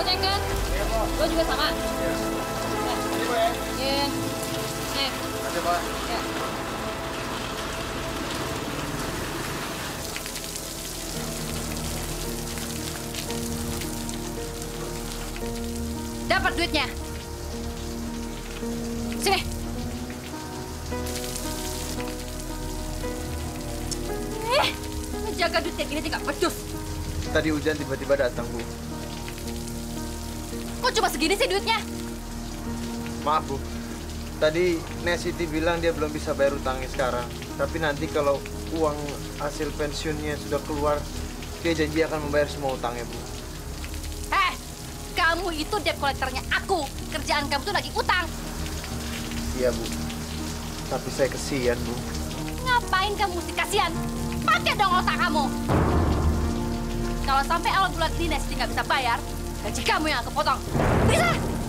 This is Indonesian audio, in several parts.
goceng kan? Iya, Pak. Gue juga sama. Iya. Ini, Pak, ya. Iya. Nih. Ada, Pak. Ya. Dapat duitnya. Sini. Jaga duit kayak gini tidak becus. Tadi hujan tiba-tiba datang, Bu. Kok cuma segini sih duitnya? Maaf, Bu. Tadi Nesiti bilang dia belum bisa bayar utangnya sekarang. Tapi nanti kalau uang hasil pensiunnya sudah keluar, dia janji akan membayar semua utangnya, Bu. Kamu itu debt collector-nya aku. Kerjaan kamu tuh lagi utang. Iya, Bu. Tapi saya kesian, Bu. Ngapain kamu mesti kasihan? Pakai dong otak kamu. Kalau sampai awal bulan ini Nesiti nggak bisa bayar, gaji kamu yang aku potong. Bisa?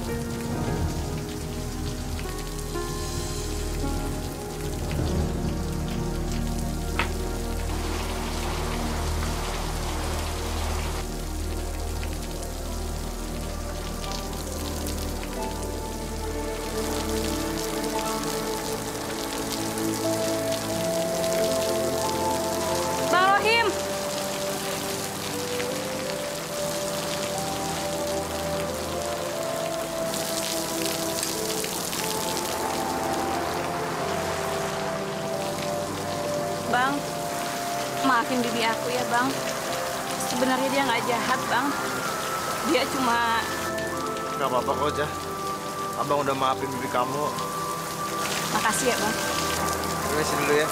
Bang, maafin bibi aku ya, Bang. Sebenarnya dia nggak jahat, Bang. Dia cuma... Nggak apa-apa kok, Jah. Abang udah maafin bibi kamu. Makasih ya, Bang. Permisi dulu ya.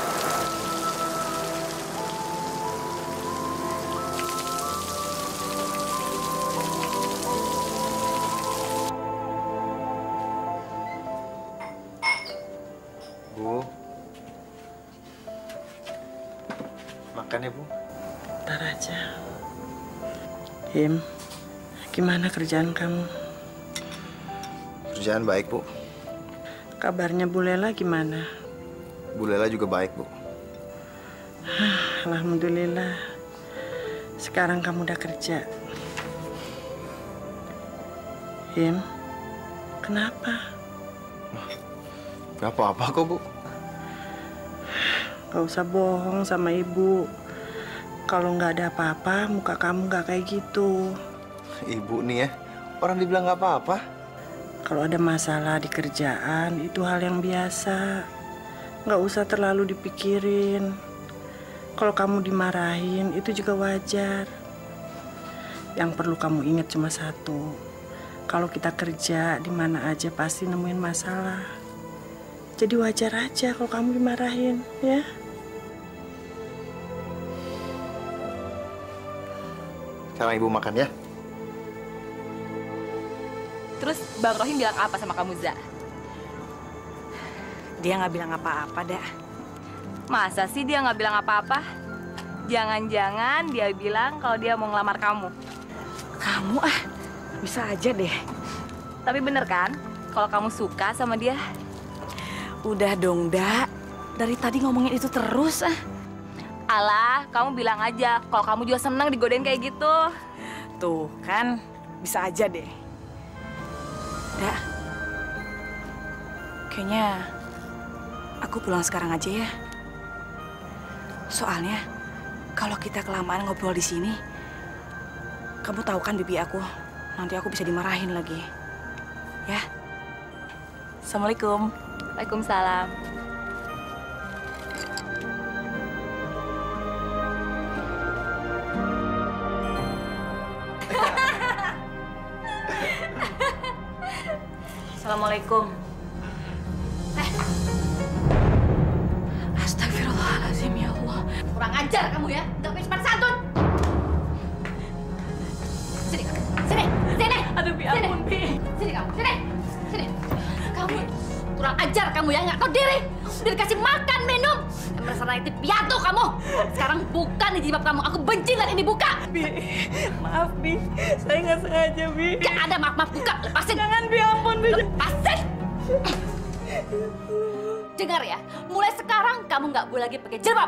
Bu. Makan ya, Bu. Ntar aja. Him, gimana kerjaan kamu? Kerjaan baik, Bu. Kabarnya Bu Lela gimana? Bu Lela juga baik, Bu. Alhamdulillah. Sekarang kamu udah kerja. Him, kenapa? Gak apa-apa kok, Bu. Gak usah bohong sama ibu. Kalau nggak ada apa-apa, muka kamu nggak kayak gitu. Ibu nih ya, orang dibilang nggak apa-apa. Kalau ada masalah di kerjaan, itu hal yang biasa. Nggak usah terlalu dipikirin. Kalau kamu dimarahin, itu juga wajar. Yang perlu kamu ingat cuma satu. Kalau kita kerja, di mana aja pasti nemuin masalah. Jadi wajar aja kalau kamu dimarahin, ya. Sekarang Ibu makan ya. Terus Bang Rohim bilang apa sama kamu, Za? Dia nggak bilang apa-apa, dah. Masa sih dia nggak bilang apa-apa? Jangan-jangan dia bilang kalau dia mau ngelamar kamu. Kamu bisa aja deh. Tapi bener kan, kalau kamu suka sama dia? Udah dong, Dak. Dari tadi ngomongin itu terus, Alah, kamu bilang aja kalau kamu juga senang digodain kayak gitu. Tuh, kan bisa aja deh. Dak, kayaknya aku pulang sekarang aja ya. Soalnya kalau kita kelamaan ngobrol di sini, kamu tahu kan bibi aku, nanti aku bisa dimarahin lagi. Ya. Assalamualaikum. Waalaikumsalam. Assalamualaikum. Astagfirullahaladzim, ya Allah. Kurang ajar kamu ya, nggak punya sopan santun. Sini, sini, sini. Aduh, Bi, ampun, Bi. Sini kamu, sini, sini. Kamu kurang ajar kamu ya, nggak tahu diri. Udah dikasih makan, minum. Merasa naik piatu kamu. Sekarang bukan di jilbab kamu. Aku benci lihat ini buka. Bi, maaf, Bi. Saya nggak sengaja, Bi. Gak ada maaf-maaf, buka. Lepasin. Jangan, Bi, ampun, Bi. Lepasin. Dengar ya, mulai sekarang kamu nggak boleh lagi pakai jilbab.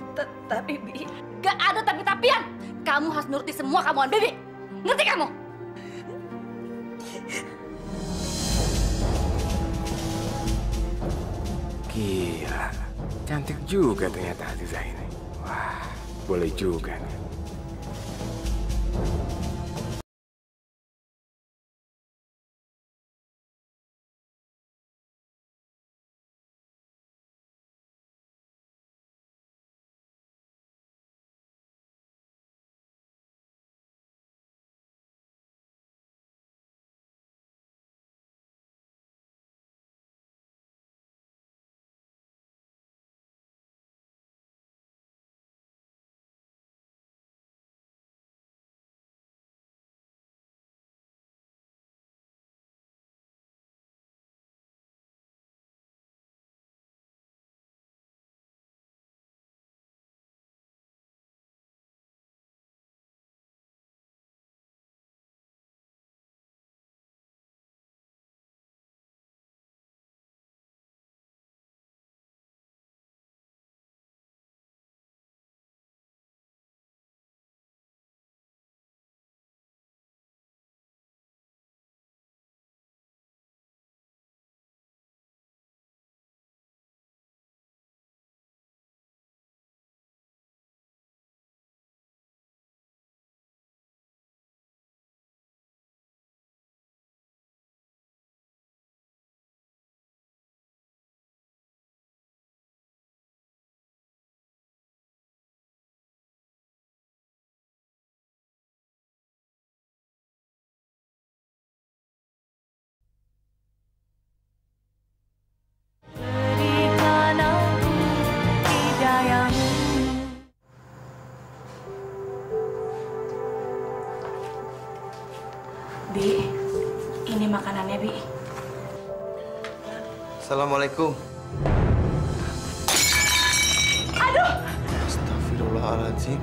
Tapi, Bi. Gak ada tapi-tapian. Kamu harus nuruti semua kemauan Bibi. Ngerti kamu? Gila, cantik juga ternyata Aziza ini. Wah, boleh juga nih. Bi, ini makanannya, Bi. Assalamualaikum. Aduh! Astagfirullahaladzim.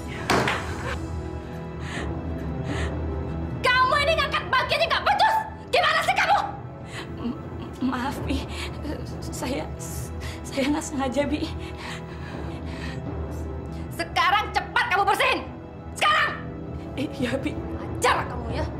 Kamu ini ngangkat bagiannya nggak becus. Gimana sih kamu? Maaf, Bi. Saya nggak sengaja, Bi. Sekarang cepat kamu bersihin. Sekarang. Iya, Bi. Ajar kamu ya.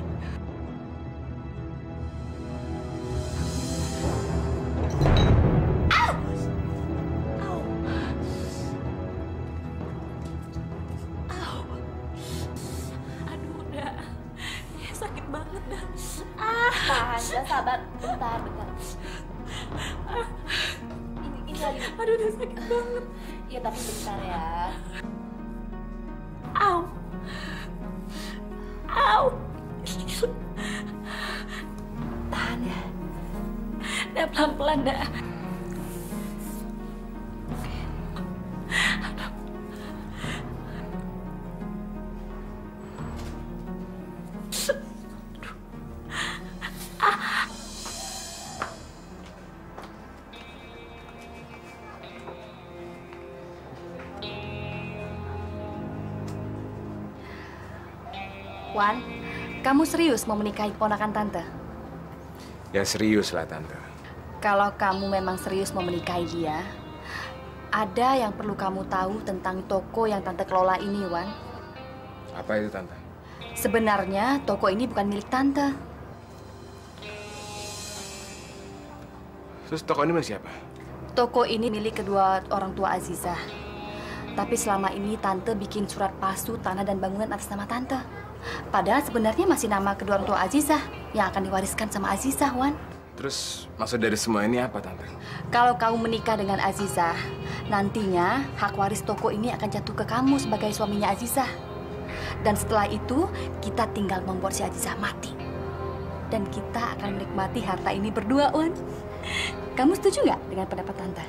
Sakit banget dah. Tahan, sabar. Bentar. Ini lagi. Aduh, udah sakit banget. Iya, tapi bentar ya. Au. Au. Tahan ya. Dah pelan-pelan dah. Wan, kamu serius mau menikahi keponakan tante? Ya serius lah, Tante. Kalau kamu memang serius mau menikahi dia, ada yang perlu kamu tahu tentang toko yang tante kelola ini, Wan. Apa itu, Tante? Sebenarnya toko ini bukan milik tante. Terus toko ini milik siapa? Toko ini milik kedua orang tua Azizah. Tapi selama ini tante bikin surat palsu tanah dan bangunan atas nama tante. Padahal sebenarnya masih nama kedua orang tua Azizah yang akan diwariskan sama Azizah, Wan. Terus maksud dari semua ini apa, Tante? Kalau kamu menikah dengan Azizah, nantinya hak waris toko ini akan jatuh ke kamu sebagai suaminya Azizah. Dan setelah itu, kita tinggal membuat si Azizah mati. Dan kita akan menikmati harta ini berdua, Wan. Kamu setuju nggak dengan pendapat Tante?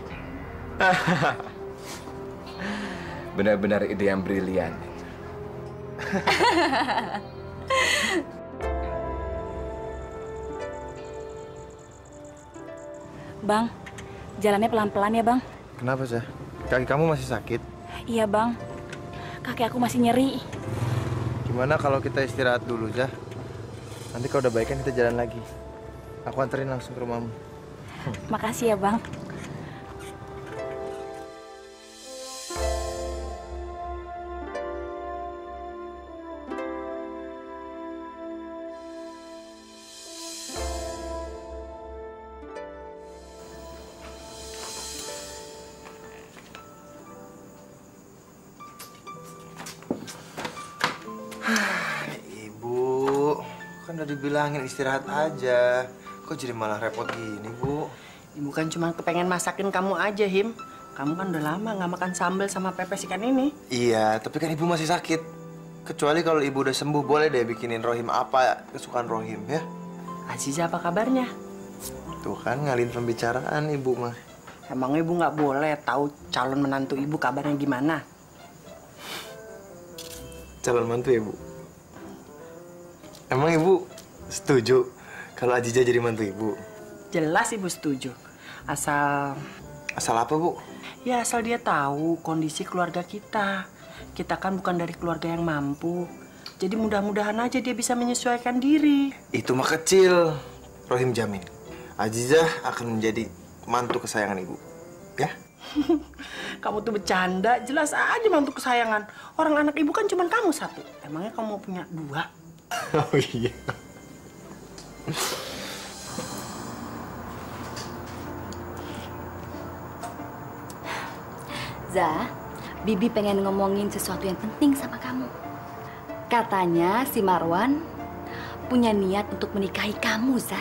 Benar-benar ide yang brilian. Bang, jalannya pelan-pelan ya, Bang. Kenapa, Zah? Kaki kamu masih sakit? Iya, Bang. Kaki aku masih nyeri. Gimana kalau kita istirahat dulu, Zah? Nanti kalau udah baik kan kita jalan lagi. Aku anterin langsung ke rumahmu. Makasih ya, Bang. Kan udah dibilangin istirahat aja. Kok jadi malah repot gini, Bu? Ibu kan cuma kepengen masakin kamu aja, Him. Kamu kan udah lama nggak makan sambal sama pepes ikan ini. Iya, tapi kan Ibu masih sakit. Kecuali kalau Ibu udah sembuh, boleh deh bikinin Rohim apa kesukaan Rohim, ya? Aziza apa kabarnya? Tuh kan ngalihin pembicaraan Ibu mah. Emang Ibu nggak boleh tahu calon menantu Ibu kabarnya gimana? Calon mantu ya, Bu? Emang Ibu setuju kalau Aziza jadi mantu Ibu? Jelas Ibu setuju. Asal apa, Bu? Ya asal dia tahu kondisi keluarga kita. Kita kan bukan dari keluarga yang mampu. Jadi mudah-mudahan aja dia bisa menyesuaikan diri. Itu mah kecil. Rohim jamin. Aziza akan menjadi mantu kesayangan Ibu. Ya? Kamu tuh bercanda, jelas aja mantu kesayangan. Orang anak Ibu kan cuma kamu satu. Emangnya kamu mau punya dua? Oh iya. Za, Bibi pengen ngomongin sesuatu yang penting sama kamu. Katanya si Marwan punya niat untuk menikahi kamu, Za.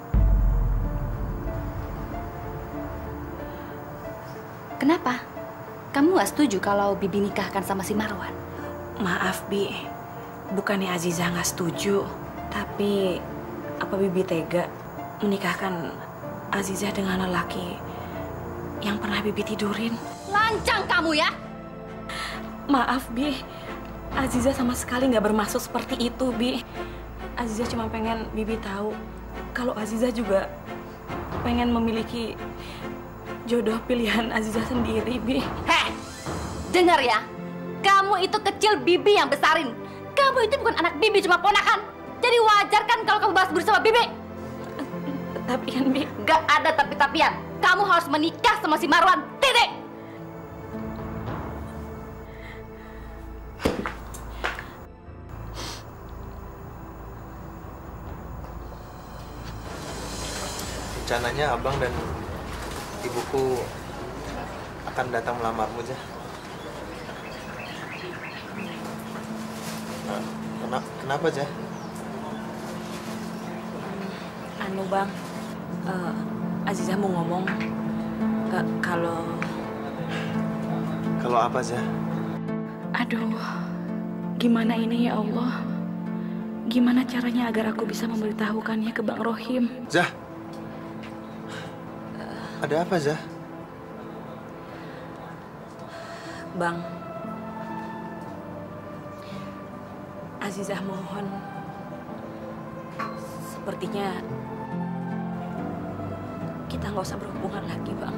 Kenapa? Kamu gak setuju kalau Bibi nikahkan sama si Marwan? Maaf, Bi. Bukannya Aziza nggak setuju. Tapi, apa Bibi tega menikahkan Aziza dengan lelaki yang pernah Bibi tidurin? Lancang kamu ya! Maaf, Bi. Aziza sama sekali nggak bermaksud seperti itu, Bi. Aziza cuma pengen Bibi tahu kalau Aziza juga pengen memiliki jodoh pilihan Aziza sendiri, Bi. Heh, dengar ya. Kamu itu kecil, Bibi yang besarin. Kamu itu bukan anak Bibi, cuma ponakan. Jadi wajar kan kalau kamu bahas budi sama Bibi? Tapian, Bi. Gak ada tapi-tapian. Kamu harus menikah sama si Marwan. Titik! Rencananya Abang dan Ibuku akan datang melamarmu, Jah. Kenapa, Jah? Anu, Bang. Aziza mau ngomong kalau apa, Jah? aduh, gimana ini ya Allah? Gimana caranya agar aku bisa memberitahukannya ke Bang Rohim? Jah, ada apa, Jah? Bang, Azizah mohon. Sepertinya kita nggak usah berhubungan lagi, Bang.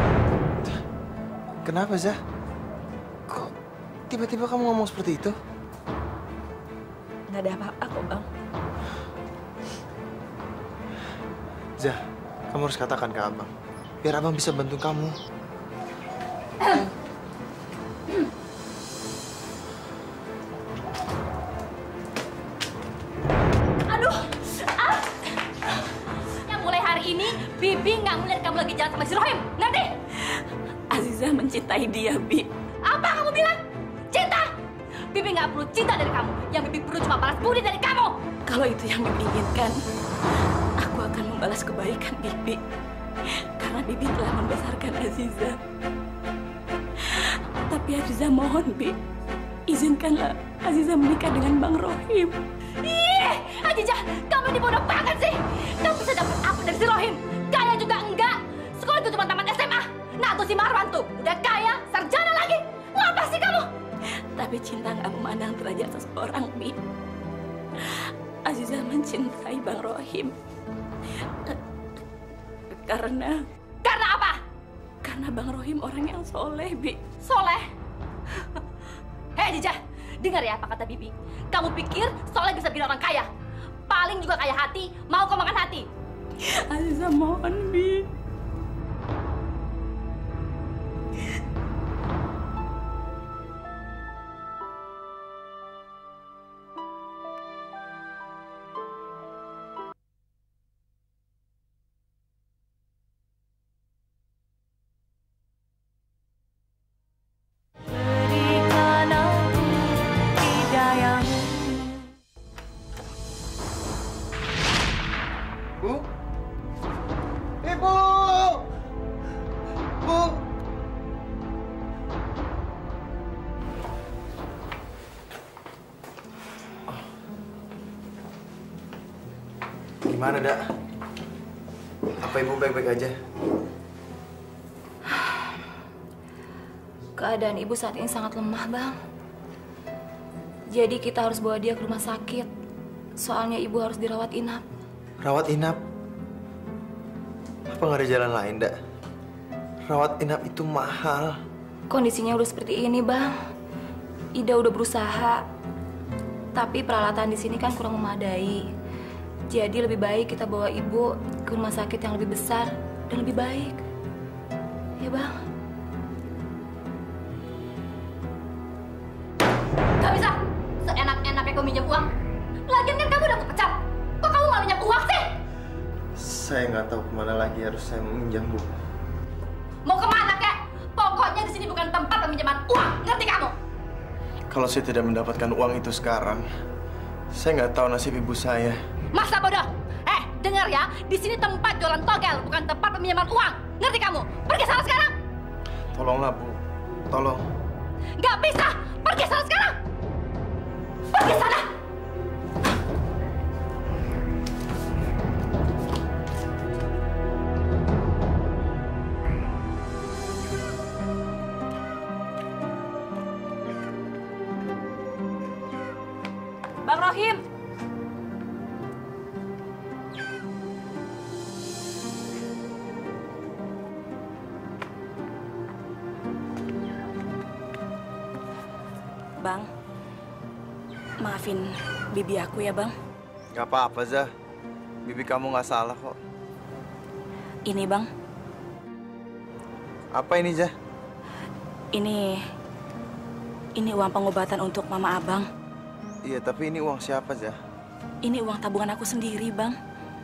Kenapa, Jah? Kok tiba-tiba kamu ngomong seperti itu? Nggak ada apa-apa kok, Bang. Jah, kamu harus katakan ke Abang. Biar Abang bisa bantu kamu. Aduh! Yang mulai hari ini, Bibi nggak melihat kamu lagi jalan sama si Rohim. Ngerti? Azizah mencintai dia, Bi. Apa kamu bilang? Cinta! Bibi nggak perlu cinta dari kamu. Yang Bibi perlu cuma balas budi dari kamu. Kalau itu yang Bibi inginkan, aku akan membalas kebaikan Bibi. Karena Bibi telah membesarkan Azizah. Tapi Azizah mohon, Bi. Izinkanlah Azizah menikah dengan Bang Rohim. Ih, Azizah, kamu ini bodoh banget sih. Kamu bisa dapat apa dari si Rohim? Kaya juga enggak. Sekolah itu cuma tamat SMA. Nah, tuh si Marwan tuh udah kaya, sarjana lagi. Ngapa sih kamu? Tapi cinta nggak memandang derajat seseorang, Bi. Azizah mencintai Bang Rohim. Karena apa? Karena Bang Rohim orang yang soleh, Bi. Soleh? Hei, Azizah, dengar ya apa kata Bibi. Kamu pikir Soleh bisa bilang orang kaya? Paling juga kaya hati, mau kau makan hati. Azizah mohon, Bi. Bu? Ibu! Bu! Gimana, Dak? Apa Ibu baik-baik aja? Keadaan ibu saat ini sangat lemah, Bang. Jadi kita harus bawa dia ke rumah sakit. Soalnya ibu harus dirawat inap. Rawat inap? Apa nggak ada jalan lain, Dak? Rawat inap itu mahal. Kondisinya udah seperti ini, Bang. Ida udah berusaha. Tapi peralatan di sini kan kurang memadai. Jadi lebih baik kita bawa ibu ke rumah sakit yang lebih besar dan lebih baik. Ya, Bang? Gak bisa! Seenak-enaknya kau minjem uang. Lagian kan kamu udah kepecat. Kok kamu malah minjem uang sih? Saya nggak tahu kemana lagi harus saya meminjam, Bu. Mau kemana, kek? Pokoknya di sini bukan tempat peminjaman uang. Ngerti kamu? Kalau saya tidak mendapatkan uang itu sekarang, saya nggak tahu nasib ibu saya. Masa bodoh? Dengar ya, di sini tempat jualan togel, bukan tempat peminjaman uang. Ngerti kamu? Pergi sana sekarang. Tolonglah, Bu. Tolong. Nggak bisa. Pergi sana sekarang. Pergi sana. Bang Rohim. Bang, maafin bibi aku ya, Bang. Gak apa-apa, Zah. Bibi kamu nggak salah kok. Ini, Bang. Apa ini, Zah? Ini uang pengobatan untuk mama abang. Iya, tapi ini uang siapa, Zah? Ini uang tabungan aku sendiri, Bang.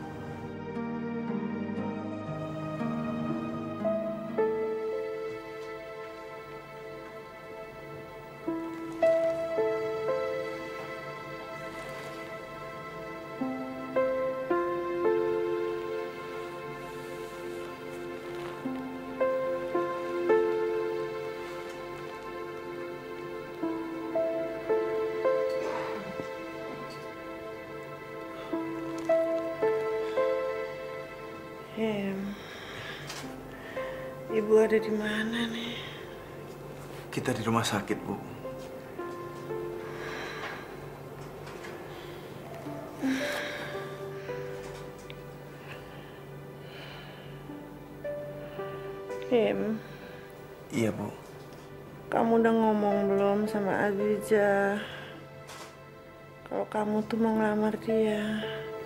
Ibu ada di mana nih? Kita di rumah sakit, Bu. Him. Iya, Bu. Kamu udah ngomong belum sama Aziza? Kalau kamu tuh mau ngelamar dia.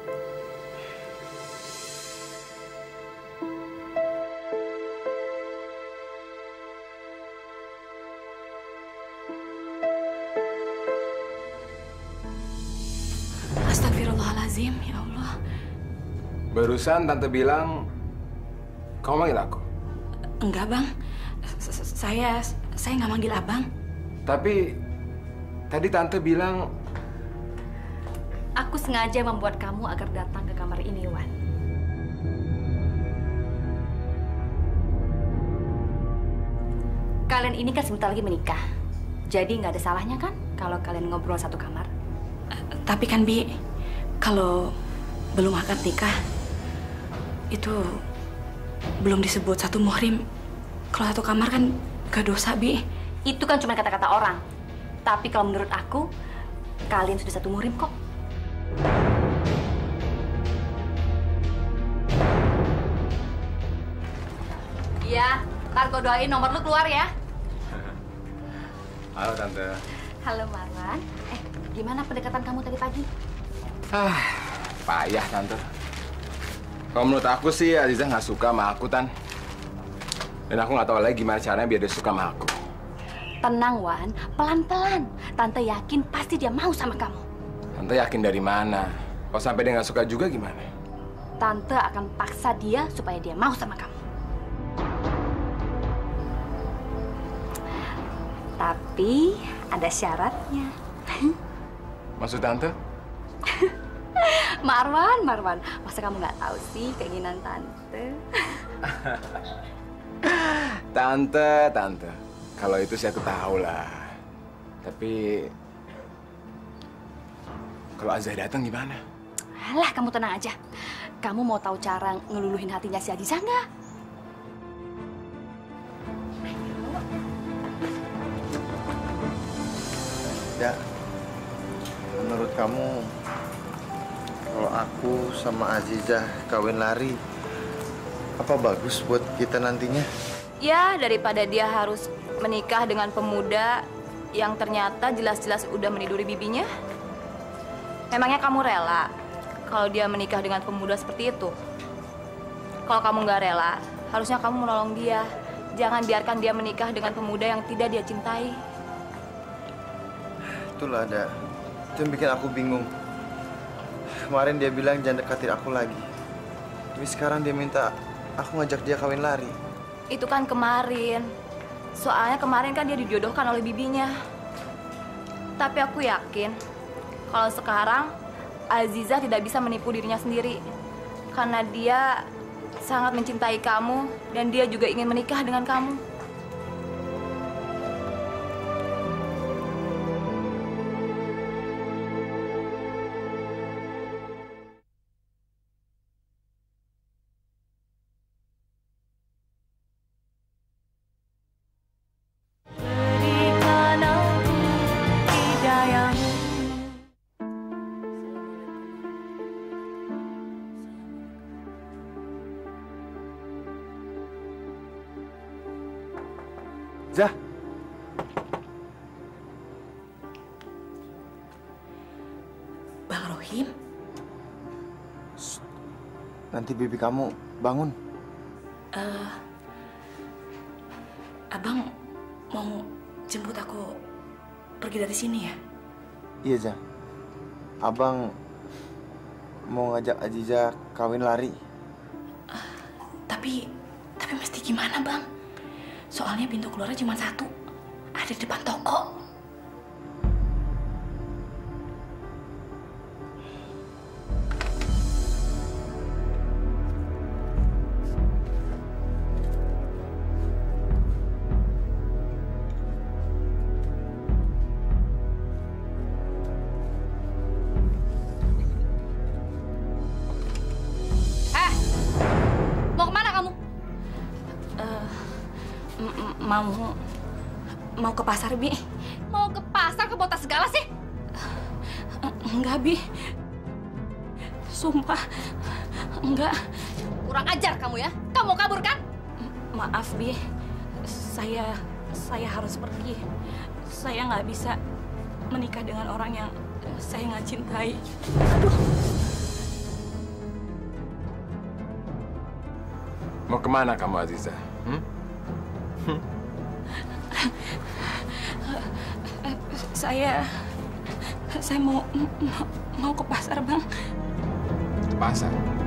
Astagfirullahaladzim, ya Allah. Barusan Tante bilang, kamu manggil aku? Enggak, Bang. Saya nggak manggil abang. Tapi tadi Tante bilang... Aku sengaja membuat kamu agar datang ke kamar ini, Wan. Kalian ini kan sebentar lagi menikah. Jadi nggak ada salahnya kan kalau kalian ngobrol satu kamar? Tapi kan, Bi, kalau belum akad nikah, itu belum disebut satu muhrim. Kalau satu kamar kan gak dosa, Bi. Itu kan cuma kata-kata orang. Tapi kalau menurut aku, kalian sudah satu muhrim kok. Iya, ntar gue doain nomor lu keluar ya. Halo, Tante. Halo, Marwan. Gimana pendekatan kamu tadi pagi? Payah, Tante. Kalau menurut aku sih, Aziza nggak suka sama aku, Tan. Dan aku nggak tahu lagi gimana caranya biar dia suka sama aku. Tenang, Wan. Pelan-pelan. Tante yakin pasti dia mau sama kamu. Tante yakin dari mana? Kalau sampai dia nggak suka juga gimana? Tante akan paksa dia supaya dia mau sama kamu. Tapi ada syaratnya. Maksud Tante? Marwan, masa kamu nggak tahu sih keinginan tante? Tante, kalau itu sih aku tahu lah. Tapi kalau Azizah datang gimana? Alah, kamu tenang aja. Kamu mau tahu cara ngeluluhin hatinya si Azizah nggak? Ya, menurut kamu kalau aku sama Azizah kawin lari, apa bagus buat kita nantinya? Ya, daripada dia harus menikah dengan pemuda yang ternyata jelas-jelas udah meniduri bibinya. Memangnya kamu rela kalau dia menikah dengan pemuda seperti itu? Kalau kamu nggak rela, harusnya kamu menolong dia. Jangan biarkan dia menikah dengan pemuda yang tidak dia cintai. Itulah ada. Itu yang bikin aku bingung. Kemarin dia bilang jangan dekatin aku lagi. Tapi sekarang dia minta aku ngajak dia kawin lari. Itu kan kemarin. Soalnya kemarin kan dia dijodohkan oleh bibinya. Tapi aku yakin kalau sekarang Azizah tidak bisa menipu dirinya sendiri. Karena dia sangat mencintai kamu dan dia juga ingin menikah dengan kamu. Zah. Bang Rohim? Nanti bibi kamu bangun. Abang mau jemput aku pergi dari sini ya? Iya, Zah. Abang mau ngajak Azizah kawin lari. Tapi mesti gimana, Bang? Soalnya pintu keluarnya cuma satu, ada di depan toko. Mau kemana kamu? Mau ke pasar, Bi. Mau ke pasar ke botas segala sih? Enggak, Bi. Sumpah, enggak. Kurang ajar kamu ya. Kamu mau kabur kan? Maaf, Bi. Saya harus pergi. Saya nggak bisa menikah dengan orang yang saya nggak cintai. Aduh. Mau kemana kamu, Azizah? Saya mau ke pasar, Bang. Ke pasar?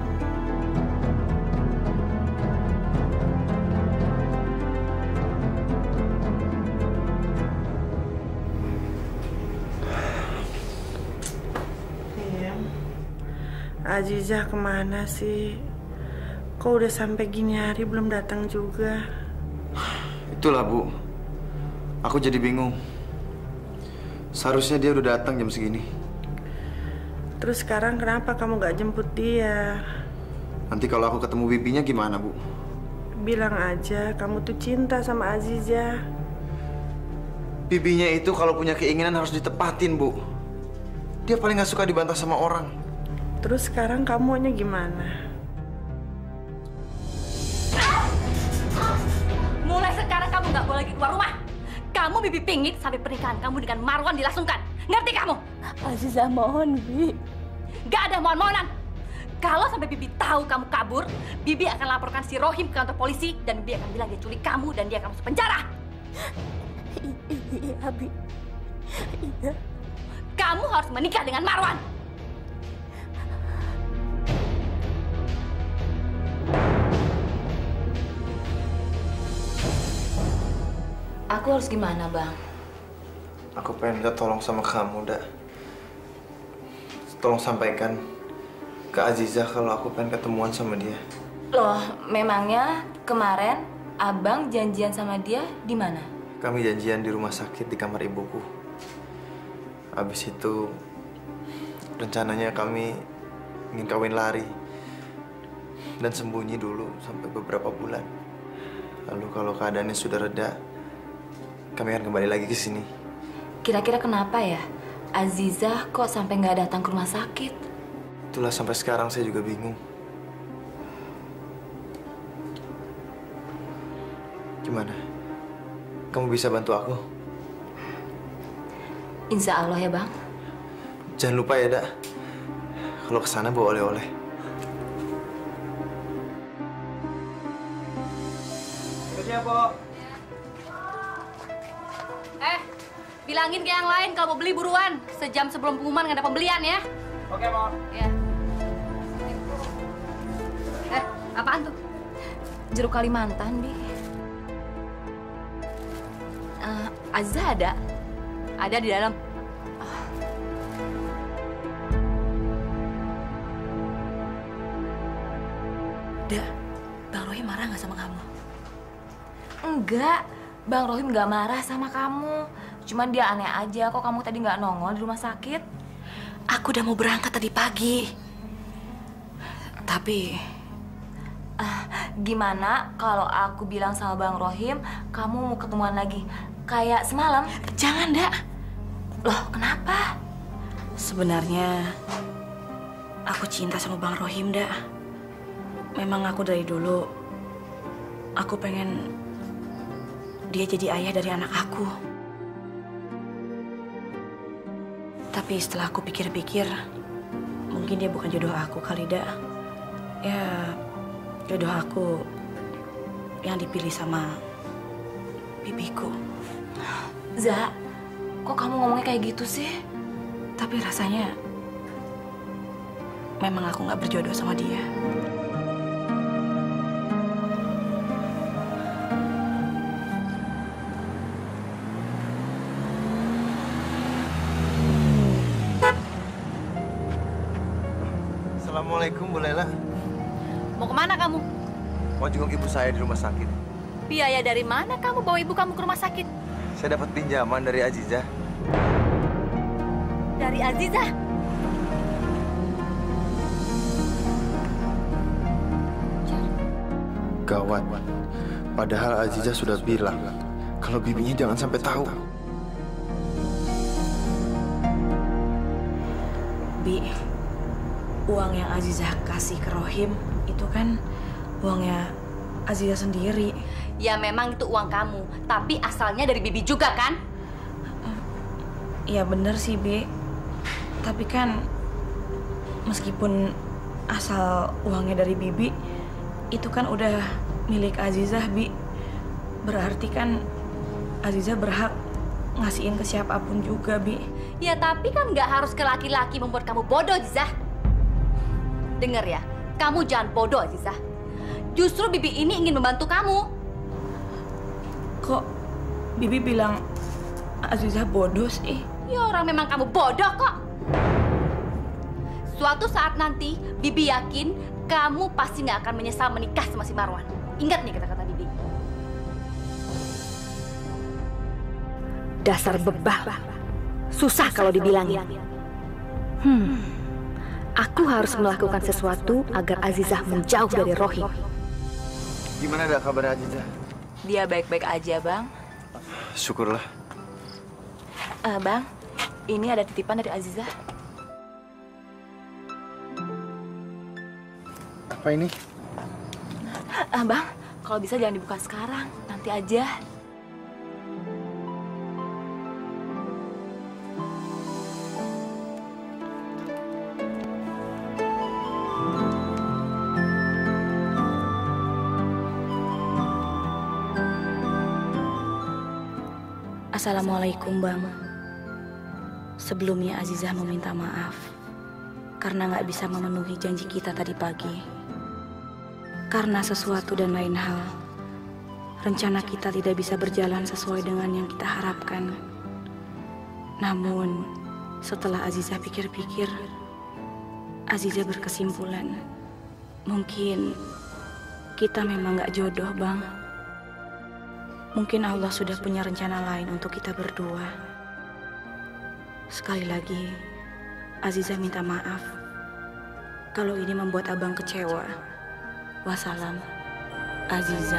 Iya. Azizah kemana sih? Kok udah sampai gini hari belum datang juga? Itulah, Bu. Aku jadi bingung. Seharusnya dia udah datang jam segini. Terus sekarang kenapa kamu gak jemput dia? Nanti kalau aku ketemu bibinya gimana, Bu? Bilang aja kamu tuh cinta sama Azizah. Bibinya itu kalau punya keinginan harus ditepatin, Bu. Dia paling gak suka dibantah sama orang. Terus sekarang kamu maunya gimana? Mulai sekarang kamu nggak boleh lagi keluar rumah. Kamu bibi pingin sampai pernikahan kamu dengan Marwan dilangsungkan. Ngerti kamu? Azizah mohon, Bi. Gak ada mohon-mohonan. Kalau sampai bibi tahu kamu kabur, bibi akan laporkan si Rohim ke kantor polisi dan bibi akan bilang dia culik kamu dan dia akan masuk penjara. Iya, Bi. Iya. Kamu harus menikah dengan Marwan. Aku harus gimana, Bang? Aku pengen minta tolong sama kamu, Dak. Tolong sampaikan ke Azizah kalau aku pengen ketemuan sama dia. Loh, memangnya kemarin abang janjian sama dia di mana? Kami janjian di rumah sakit di kamar ibuku. Habis itu rencananya kami ingin kawin lari dan sembunyi dulu sampai beberapa bulan. Lalu kalau keadaannya sudah reda, kami akan kembali lagi ke sini. Kira-kira kenapa ya Azizah kok sampai nggak datang ke rumah sakit? Itulah sampai sekarang saya juga bingung. Gimana? Kamu bisa bantu aku? Insya Allah ya bang. Jangan lupa ya, Dak. Kalau kesana bawa oleh-oleh. Siap, Pok. Bilangin ke yang lain kalau mau beli buruan. Sejam sebelum pengumuman nggak ada pembelian ya. Oke, Pok. Ya. Apaan tuh? Jeruk Kalimantan, Bi. Azizah ada? Ada di dalam. Bang Rohim marah nggak sama kamu? Enggak, Bang Rohim nggak marah sama kamu. Cuman dia aneh aja kok kamu tadi nggak nongol di rumah sakit. Aku udah mau berangkat tadi pagi. Tapi Gimana kalau aku bilang sama Bang Rohim kamu mau ketemuan lagi kayak semalam? jangan, Dak. Loh, kenapa? Sebenarnya aku cinta sama Bang Rohim, Dak. Memang aku dari dulu aku pengen dia jadi ayah dari anak aku. Tapi setelah aku pikir-pikir, mungkin dia bukan jodoh aku kali, Dak. Ya, jodoh aku yang dipilih sama bibiku. Za, kok kamu ngomongnya kayak gitu sih? Tapi rasanya memang aku nggak berjodoh sama dia. Assalamualaikum, Bu Lela. Mau kemana kamu? Mau jenguk ibu saya di rumah sakit. Biaya dari mana kamu bawa ibu kamu ke rumah sakit? Saya dapat pinjaman dari Azizah. Dari Azizah? Gawat. Padahal Azizah sudah bilang kalau bibinya jangan sampai tahu. Bi, uang yang Azizah kasih ke Rohim itu kan uangnya Azizah sendiri. Ya memang itu uang kamu, tapi asalnya dari Bibi juga kan? Iya bener sih, Bi. Tapi kan meskipun asal uangnya dari Bibi, itu kan udah milik Azizah, Bi. Berarti kan Azizah berhak ngasihin ke siapapun juga, Bi. Ya tapi kan nggak harus ke laki-laki membuat kamu bodoh, Azizah. Dengar ya, kamu jangan bodoh, Azizah. Justru Bibi ini ingin membantu kamu. Kok Bibi bilang Azizah bodoh sih? Ya orang memang kamu bodoh kok. Suatu saat nanti Bibi yakin kamu pasti nggak akan menyesal menikah sama si Marwan. Ingat nih kata-kata Bibi. Dasar bebah. Susah kalau dibilangin. Aku harus melakukan sesuatu agar Azizah menjauh dari Rohim. Gimana ada kabar Azizah? Dia baik-baik aja, Bang. Syukurlah. Bang, ini ada titipan dari Azizah. Apa ini? Bang, kalau bisa jangan dibuka sekarang, nanti aja. Assalamualaikum, Bang. Sebelumnya Azizah meminta maaf karena nggak bisa memenuhi janji kita tadi pagi. Karena sesuatu dan lain hal, rencana kita tidak bisa berjalan sesuai dengan yang kita harapkan. Namun, setelah Azizah pikir-pikir, Aziza berkesimpulan, mungkin kita memang gak jodoh, Bang. Mungkin Allah sudah punya rencana lain untuk kita berdua. Sekali lagi, Aziza minta maaf kalau ini membuat Abang kecewa. Wassalam, Aziza.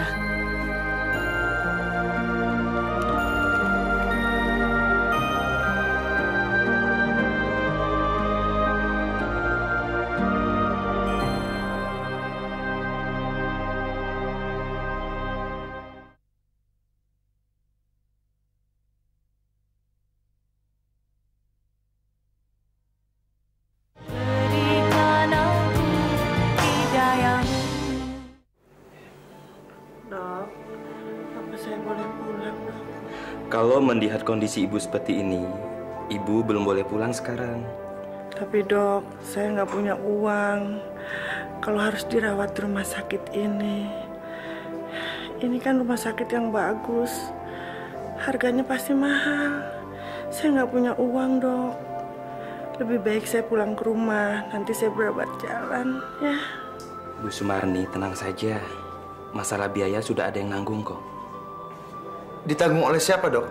Dok, apa saya boleh pulang, Dok? Kalau melihat kondisi ibu seperti ini, ibu belum boleh pulang sekarang. Tapi dok, saya nggak punya uang. Kalau harus dirawat di rumah sakit ini kan rumah sakit yang bagus. Harganya pasti mahal. Saya nggak punya uang, dok. Lebih baik saya pulang ke rumah. Nanti saya berobat jalan, ya. Bu Sumarni, tenang saja. Masalah biaya sudah ada yang nanggung kok. Ditanggung oleh siapa, Dok?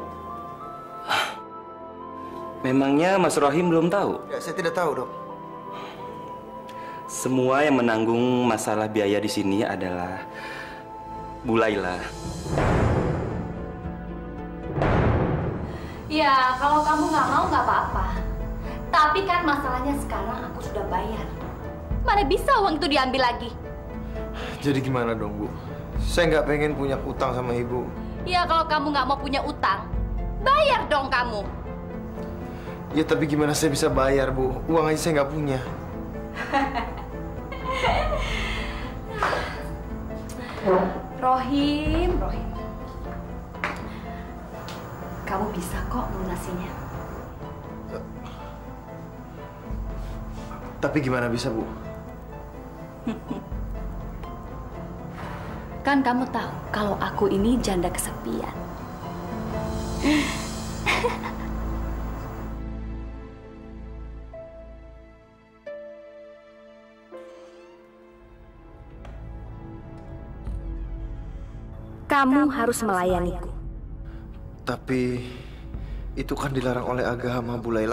Memangnya Mas Rohim belum tahu? Ya, saya tidak tahu, Dok. Semua yang menanggung masalah biaya di sini adalah Bu Laila. Ya, kalau kamu nggak mau nggak apa-apa. Tapi kan masalahnya sekarang aku sudah bayar. Mana bisa uang itu diambil lagi? Jadi gimana dong, Bu? Saya nggak pengen punya utang sama Ibu. Ya, kalau kamu nggak mau punya utang, bayar dong kamu. Ya, tapi gimana saya bisa bayar, Bu? Uang aja saya nggak punya. Rohim. Kamu bisa kok melunasinya. Tapi gimana bisa, Bu? Kan kamu tahu kalau aku ini janda kesepian. Kamu harus melayaniku. Tapi itu kan dilarang oleh agama, Bu Laila.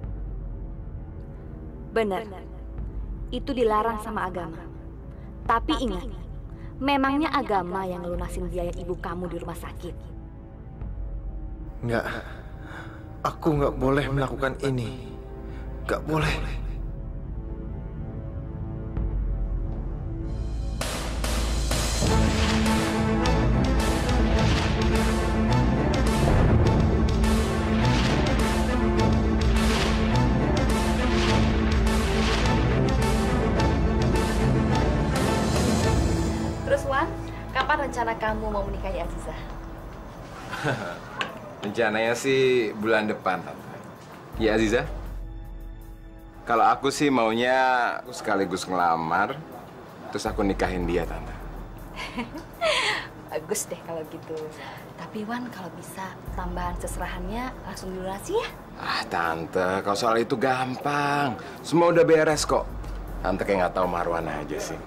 Benar. Itu dilarang sama agama. Tapi ingat, memangnya agama yang ngelunasin biaya ibu kamu di rumah sakit? Nggak. Aku nggak boleh melakukan ini. Nggak boleh. Terus Wan, kapan rencana kamu mau menikahi Aziza? Rencananya sih bulan depan, Tante. Ya, Aziza? Kalau aku sih maunya aku sekaligus ngelamar, terus aku nikahin dia, Tante. Bagus deh kalau gitu. Tapi Wan, kalau bisa tambahan seserahannya langsung dilunasi ya? Ah, Tante, kalau soal itu gampang. Semua udah beres kok. Tante kayak nggak tahu Marwan aja sih.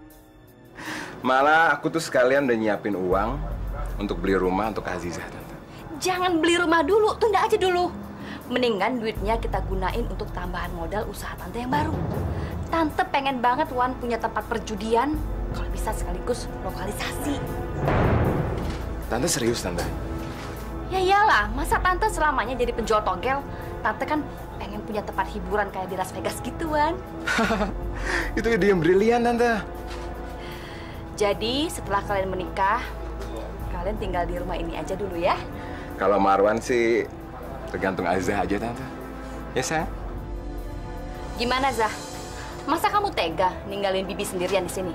Malah aku tuh sekalian udah nyiapin uang untuk beli rumah untuk Aziza, Tante. Jangan beli rumah dulu, tunda aja dulu. Mendingan duitnya kita gunain untuk tambahan modal usaha Tante yang baru. Tante pengen banget Wan punya tempat perjudian. Kalau bisa sekaligus lokalisasi. Tante serius, Tante? Ya iyalah, masa Tante selamanya jadi penjual togel? Tante kan pengen punya tempat hiburan kayak di Las Vegas gitu, Wan. Itu ide yang brilian, Tante. Jadi setelah kalian menikah, kalian tinggal di rumah ini aja dulu ya. Kalau Marwan sih tergantung Aziza aja, Tante. Ya, sayang? Gimana, Zah? Masa kamu tega ninggalin Bibi sendirian di sini?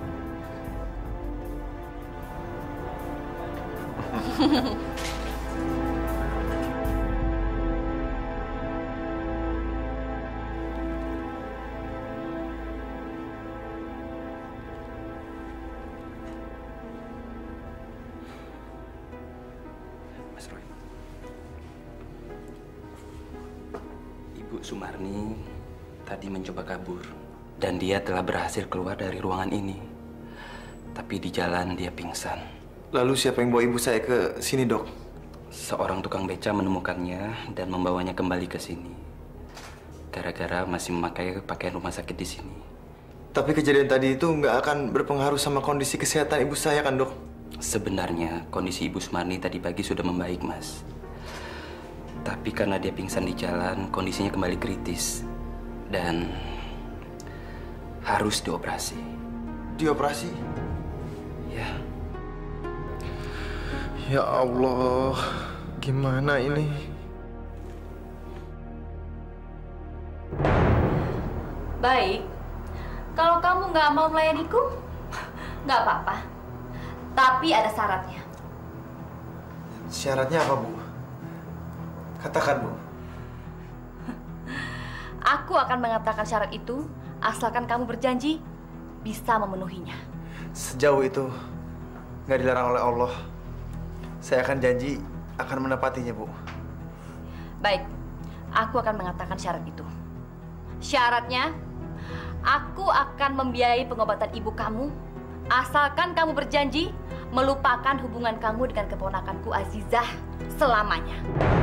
Mas Roy. Ibu Sumarni tadi mencoba kabur. Dan dia telah berhasil keluar dari ruangan ini. Tapi di jalan dia pingsan. Lalu siapa yang bawa ibu saya ke sini, Dok? Seorang tukang beca menemukannya dan membawanya kembali ke sini. Gara-gara masih memakai pakaian rumah sakit di sini. Tapi kejadian tadi itu nggak akan berpengaruh sama kondisi kesehatan ibu saya kan, Dok? Sebenarnya kondisi Ibu Sumarni tadi pagi sudah membaik, Mas. Tapi karena dia pingsan di jalan, kondisinya kembali kritis. Dan harus dioperasi. Dioperasi? Ya. Ya Allah, gimana ini? Baik, kalau kamu nggak mau melayaniku, nggak apa-apa. Tapi ada syaratnya. Syaratnya apa, Bu? Katakan, Bu. Aku akan mengatakan syarat itu asalkan kamu berjanji bisa memenuhinya. Sejauh itu nggak dilarang oleh Allah. Saya akan janji akan menepatinya, Bu. Baik, aku akan mengatakan syarat itu. Syaratnya, aku akan membiayai pengobatan ibu kamu asalkan kamu berjanji melupakan hubungan kamu dengan keponakanku Azizah selamanya.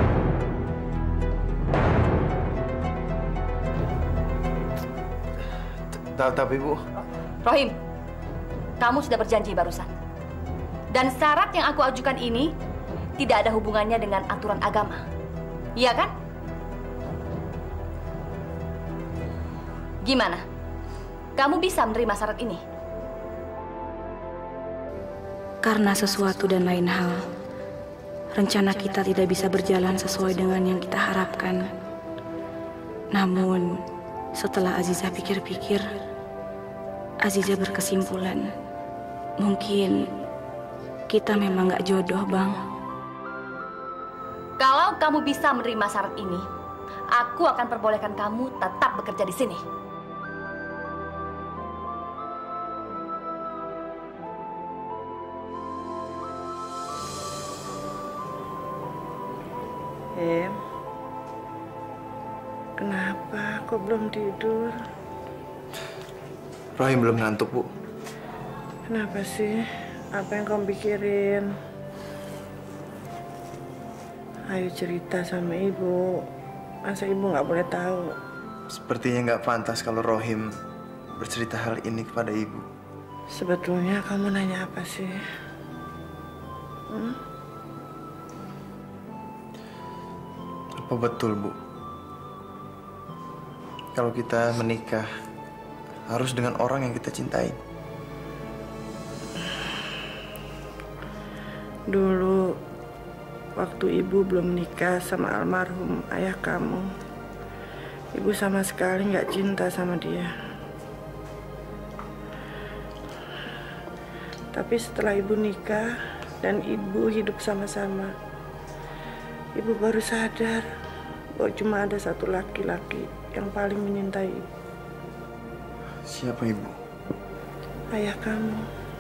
Tapi, Bu... Rohim, kamu sudah berjanji barusan. Dan syarat yang aku ajukan ini tidak ada hubungannya dengan aturan agama. Iya kan? Gimana? Kamu bisa menerima syarat ini? Karena sesuatu dan lain hal, rencana kita tidak bisa berjalan sesuai dengan yang kita harapkan. Namun, setelah Azizah pikir-pikir, Azizah berkesimpulan, mungkin kita memang nggak jodoh, Bang. Kalau kamu bisa menerima syarat ini, aku akan perbolehkan kamu tetap bekerja di sini. Kenapa kok belum tidur? Rohim belum ngantuk, Bu. Kenapa sih? Apa yang kamu pikirin? Ayo cerita sama ibu. Masa ibu nggak boleh tahu? Sepertinya nggak pantas kalau Rohim bercerita hal ini kepada ibu. Sebetulnya kamu nanya apa sih? Apa betul, Bu? Kalau kita menikah, harus dengan orang yang kita cintai. Dulu, waktu ibu belum menikah sama almarhum ayah kamu, ibu sama sekali nggak cinta sama dia. Tapi setelah ibu nikah dan ibu hidup sama-sama, ibu baru sadar bahwa cuma ada satu laki-laki yang paling menyintai ibu. Siapa ibu? Ayah kamu.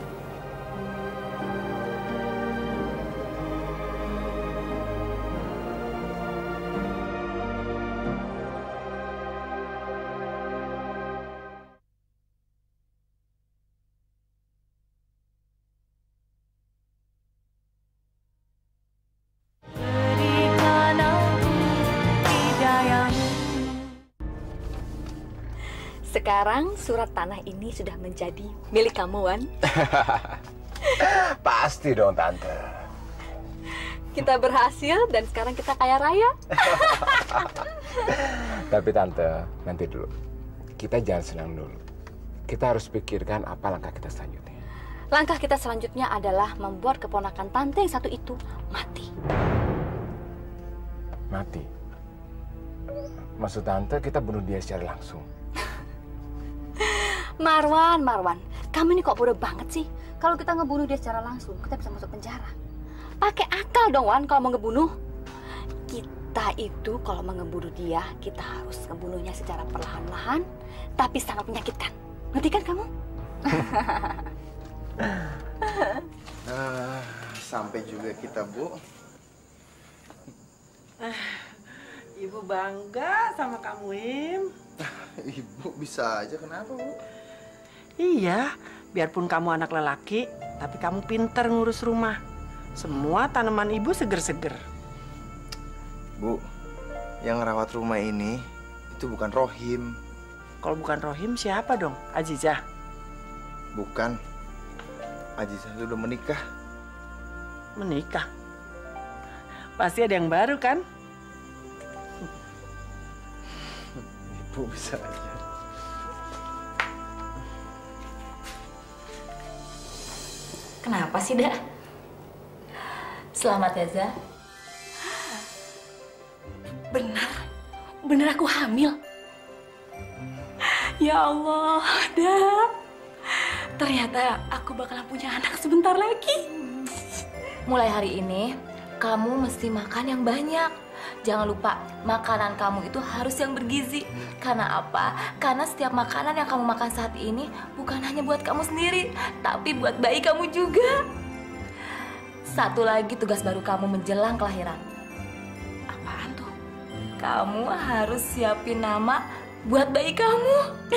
Sekarang surat tanah ini sudah menjadi milik kamu, Wan. Pasti dong, Tante. Kita berhasil dan sekarang kita kaya raya. Tapi Tante, nanti dulu. Kita jangan senang dulu. Kita harus pikirkan apa langkah kita selanjutnya. Langkah kita selanjutnya adalah membuat keponakan Tante yang satu itu mati. Mati? Maksud Tante kita bunuh dia secara langsung? Marwan, kamu ini kok bodoh banget sih? Kalau kita ngebunuh dia secara langsung, kita bisa masuk penjara. Pakai akal dong, Wan, kalau mau ngebunuh. Kita itu kalau mau ngebunuh dia, kita harus ngebunuhnya secara perlahan-lahan, tapi sangat menyakitkan. Ngerti kan kamu? Sampai juga kita, Bu. Ibu bangga sama kamu, Im. Ibu bisa aja, kenapa, Bu? Iya, biarpun kamu anak lelaki, tapi kamu pinter ngurus rumah. Semua tanaman ibu seger-seger. Bu, yang ngerawat rumah ini itu bukan Rohim. Kalau bukan Rohim, siapa dong? Azizah? Bukan. Azizah sudah menikah. Menikah? Pasti ada yang baru, kan? Ibu bisa aja. Kenapa sih, Dak? Selamat ya, Zah. Benar aku hamil. Ya Allah, Dak. Ternyata aku bakalan punya anak sebentar lagi. Mulai hari ini, kamu mesti makan yang banyak. Jangan lupa, makanan kamu itu harus yang bergizi. Karena apa? Karena setiap makanan yang kamu makan saat ini bukan hanya buat kamu sendiri, tapi buat bayi kamu juga. Satu lagi tugas baru kamu menjelang kelahiran. Apaan tuh? Kamu harus siapin nama buat bayi kamu.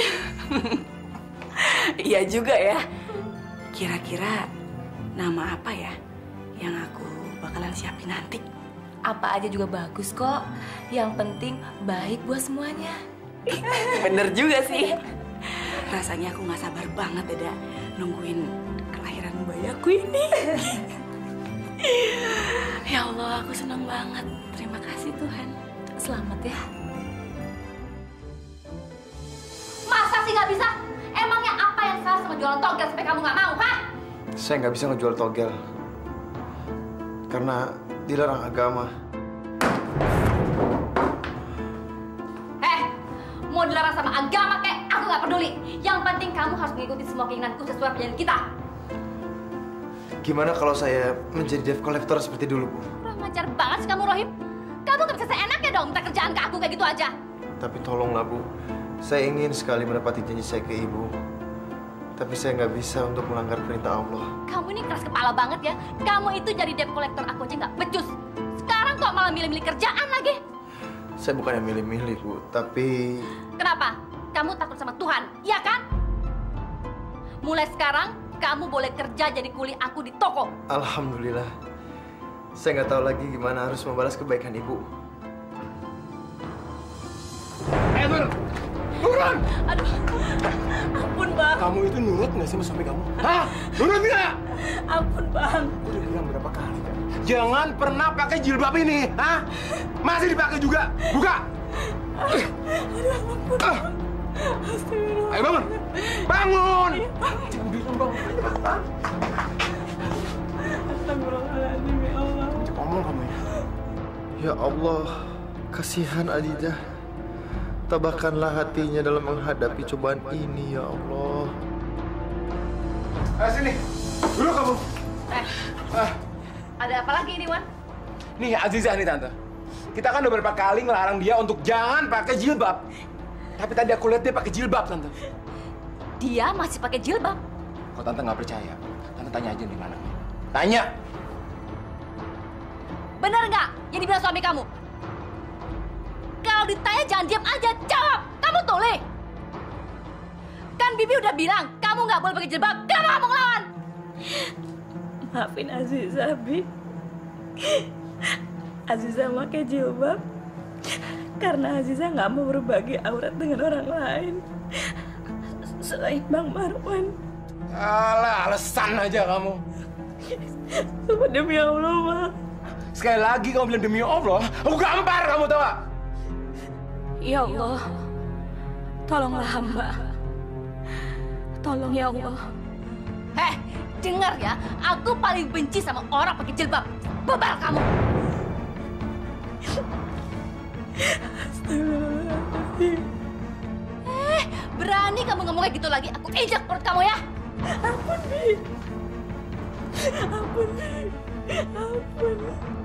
Iya juga ya. Kira-kira nama apa ya yang aku bakalan siapin nanti? Apa aja juga bagus kok. Yang penting baik buat semuanya. Bener juga sih. Rasanya aku gak sabar banget Dada nungguin kelahiran bayi aku ini. Ya Allah, aku senang banget. Terima kasih Tuhan. Selamat ya. Masa sih nggak bisa? Emangnya apa yang salah sama jualan togel sampai kamu nggak mau, ha? Saya nggak bisa ngejual togel. Karena dilarang agama. Mau dilarang sama agama kek, aku nggak peduli. Yang penting kamu harus mengikuti semua keinginanku sesuai perjanjian kita. Gimana kalau saya menjadi debt collector seperti dulu, Bu? Kurang ajar banget sih kamu, Rohim. Kamu nggak bisa seenaknya dong minta kerjaan ke aku kayak gitu aja. Tapi tolonglah, Bu. Saya ingin sekali menepati janji saya ke Ibu. Tapi saya nggak bisa untuk melanggar perintah Allah. Kamu ini keras kepala banget ya. Kamu itu jadi debt collector aku aja nggak becus. Sekarang kok malah milih-milih kerjaan lagi. Saya bukan yang milih-milih, Bu. Tapi... Kenapa? Kamu takut sama Tuhan, iya kan? Mulai sekarang, kamu boleh kerja jadi kuli aku di toko. Alhamdulillah. Saya nggak tahu lagi gimana harus membalas kebaikan Ibu. Nur! Turun! Aduh, ampun Bang. Kamu itu nurut nggak sama suami kamu? Hah? Nurut nggak? Ampun Bang. Udah bilang berapa kali kan? Jangan pernah pakai jilbab ini, hah? Masih dipakai juga? Buka! Aduh, ampun Bang. Astagfirullah. Ayo bangun! Bangun! Jangan bilang bangun. Astagfirullahaladzim, ya Allah. Cek ngomong kamu ya. Ya Allah, kasihan Azizah. Tabahkanlah hatinya dalam menghadapi cobaan ini, ya Allah. Ayo sini, duduk kamu. Ada apa lagi ini, Wan? Nih Azizah nih Tante. Kita kan udah beberapa kali ngelarang dia untuk jangan pakai jilbab. Tapi tadi aku lihat dia pakai jilbab, Tante. Dia masih pakai jilbab. Kalau Tante nggak percaya, Tante tanya aja di mana. Tanya. Benar nggak yang dibilang suami kamu? Kalau ditanya jangan diam aja, jawab. Kamu toleh. Kan Bibi udah bilang kamu nggak boleh pakai jilbab. Kenapa kamu ngelawan? Maafin Azizah, Bi. Azizah pakai jilbab karena Azizah nggak mau berbagi aurat dengan orang lain selain Bang Marwan. Alah, alasan aja kamu. Sumpah demi Allah, Bang. Sekali lagi kamu bilang demi Allah, aku gampar kamu tahu gak? Ya Allah, tolonglah hamba. Tolong ya Allah. Dengar ya, aku paling benci sama orang pakai jilbab. Bebal kamu. Astagfirullahaladzim. Berani kamu ngomong kayak gitu lagi, aku injak perut kamu ya. Ampun, Bi. Ampun, Bi. Ampun.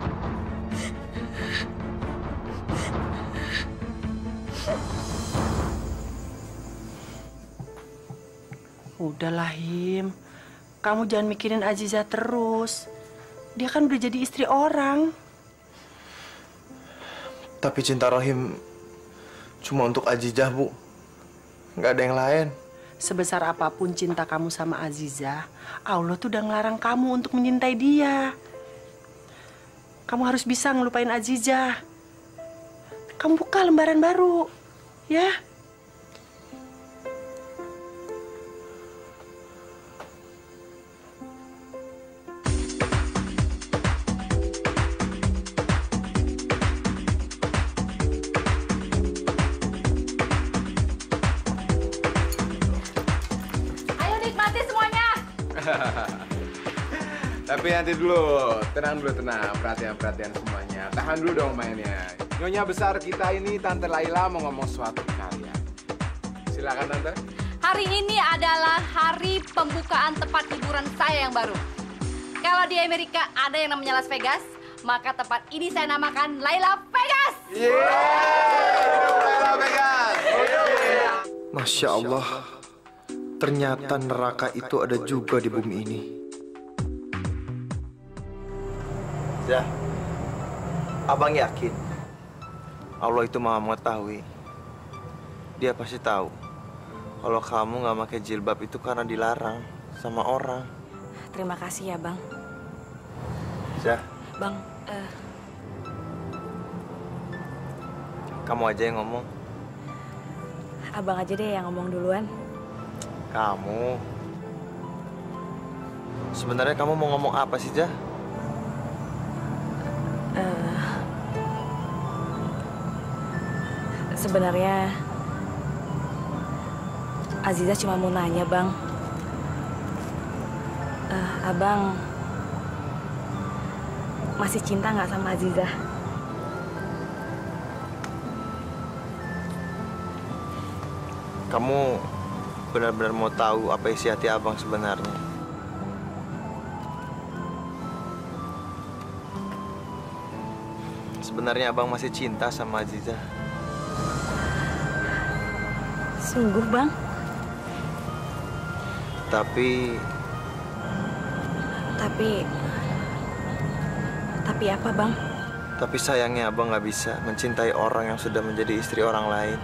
Udahlah, Him. Kamu jangan mikirin Azizah terus. Dia kan udah jadi istri orang. Tapi cinta Rohim cuma untuk Azizah, Bu. Nggak ada yang lain. Sebesar apapun cinta kamu sama Aziza, Allah tuh udah ngelarang kamu untuk mencintai dia. Kamu harus bisa ngelupain Aziza. Kamu buka lembaran baru, ya. Tapi nanti dulu, tenang. Perhatian semuanya. Tahan dulu dong mainnya. Nyonya besar kita ini, Tante Laila mau ngomong suatu ke kalian. Silakan Tante. Hari ini adalah hari pembukaan tempat hiburan saya yang baru. Kalau di Amerika ada yang namanya Las Vegas, maka tempat ini saya namakan Laila Vegas. Laila Vegas. Masya Allah, ternyata neraka itu ada juga di bumi ini. Ya, abang yakin Allah itu maha mengetahui. Dia pasti tahu kalau kamu nggak pakai jilbab itu karena dilarang sama orang. Terima kasih ya, Bang. Ya, Bang, kamu aja yang ngomong. Abang aja deh yang ngomong duluan. Kamu sebenarnya kamu mau ngomong apa sih, Jah? Sebenarnya Aziza cuma mau nanya, Bang. Abang masih cinta nggak sama Aziza? Kamu benar-benar mau tahu apa isi hati abang sebenarnya? Sebenarnya abang masih cinta sama Aziza. Sungguh, Bang? Tapi apa, Bang? Tapi sayangnya abang nggak bisa mencintai orang yang sudah menjadi istri orang lain.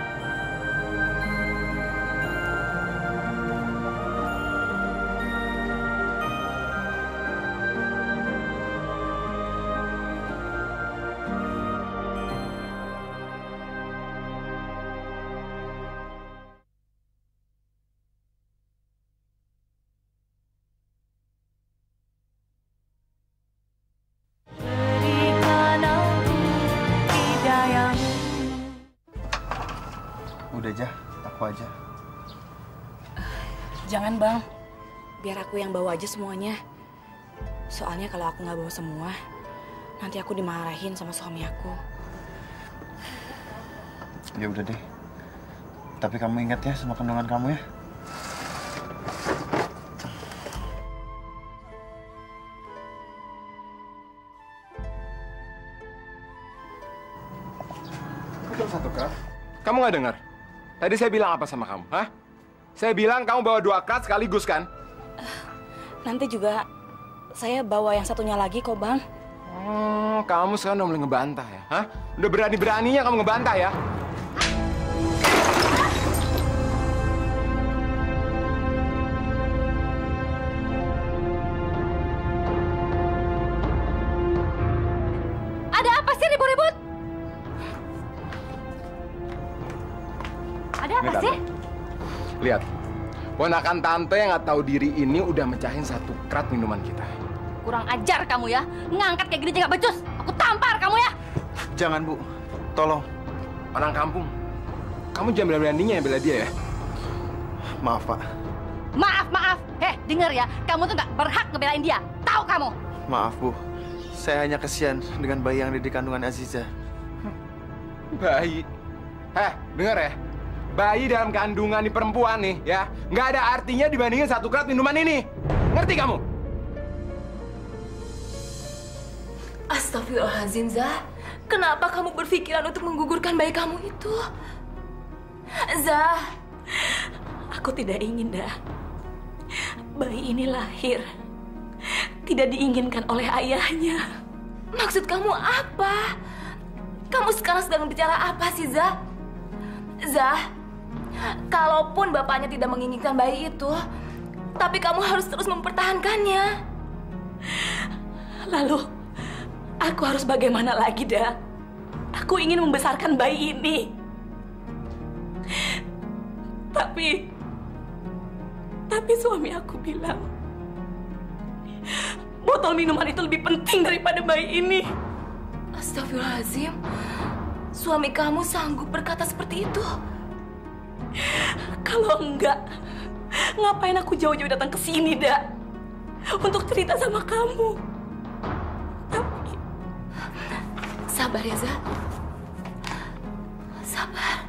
Udah aja, aku aja. Jangan, Bang. Biar aku yang bawa aja semuanya. Soalnya kalau aku nggak bawa semua, nanti aku dimarahin sama suami aku. Ya udah deh. Tapi kamu ingat ya sama kandungan kamu ya. Betul satu krat. Kamu nggak dengar? Tadi saya bilang apa sama kamu, hah? Saya bilang kamu bawa 2 krat sekaligus kan? Nanti juga saya bawa yang satunya lagi kok, Bang. Kamu sekarang udah mulai ngebantah ya, hah? Udah berani-beraninya kamu ngebantah ya? Ada apa sih ribut-ribut? Ada apa Ini, sih? Lihat, ponakan tante yang nggak tahu diri ini udah mecahin 1 krat minuman kita. Kurang ajar kamu ya. Ngangkat kayak gini aja nggak becus. Aku tampar kamu ya. Jangan, Bu. Tolong. Orang kampung. Kamu jangan berani-beraninya bela dia ya. Maaf, Pak. Maaf. Dengar ya. Kamu tuh nggak berhak ngebelain dia. Tahu kamu? Maaf, Bu. Saya hanya kasihan dengan bayi yang ada di kandungan Aziza. Bayi. Dengar ya. Bayi dalam kandungan di perempuan nih, ya. Nggak ada artinya dibandingin 1 krat minuman ini. Ngerti kamu? Astagfirullahaladzim, Zah. Kenapa kamu berpikiran untuk menggugurkan bayi kamu itu? Zah, aku tidak ingin, dah. Bayi ini lahir tidak diinginkan oleh ayahnya. Maksud kamu apa? Kamu sekarang sedang bicara apa sih, Zah? Zah, Kalaupun bapaknya tidak menginginkan bayi itu, tapi kamu harus terus mempertahankannya. Lalu, aku harus bagaimana lagi, Da? Aku ingin membesarkan bayi ini. Tapi suami aku bilang, botol minuman itu lebih penting daripada bayi ini. Astagfirullahaladzim, suami kamu sanggup berkata seperti itu? Kalau enggak, ngapain aku jauh-jauh datang ke sini, Da? Untuk cerita sama kamu. Tapi, sabar ya, Za. Sabar.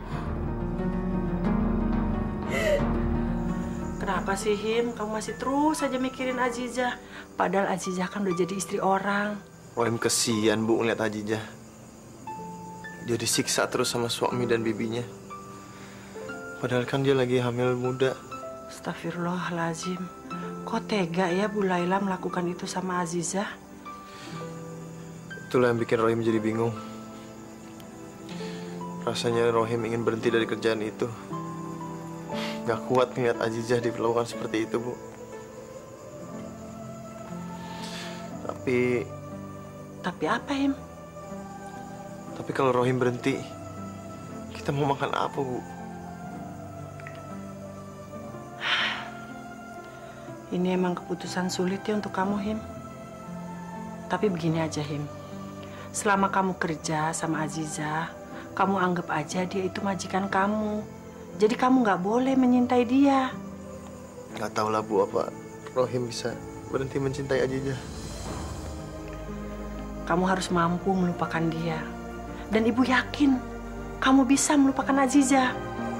Kenapa sih, Him? Kamu masih terus aja mikirin Azizah. Padahal Azizah kan udah jadi istri orang. Rohim kesian, Bu, ngeliat Azizah. Dia disiksa terus sama suami dan bibinya. Padahal kan dia lagi hamil muda. Astagfirullahaladzim. Kok tega ya Bu Laila melakukan itu sama Azizah? Itulah yang bikin Rohim jadi bingung. Rasanya Rohim ingin berhenti dari kerjaan itu. Gak kuat ngeliat Azizah diperlakukan seperti itu, Bu. Tapi apa, Him? Tapi kalau Rohim berhenti, kita mau makan apa, Bu? Ini emang keputusan sulit ya untuk kamu, Him. Tapi begini aja, Him. Selama kamu kerja sama Azizah, kamu anggap aja dia itu majikan kamu. Jadi kamu nggak boleh menyintai dia. Nggak tahu lah, Bu, apa Rohim bisa berhenti mencintai Azizah. Kamu harus mampu melupakan dia. Dan Ibu yakin kamu bisa melupakan Azizah.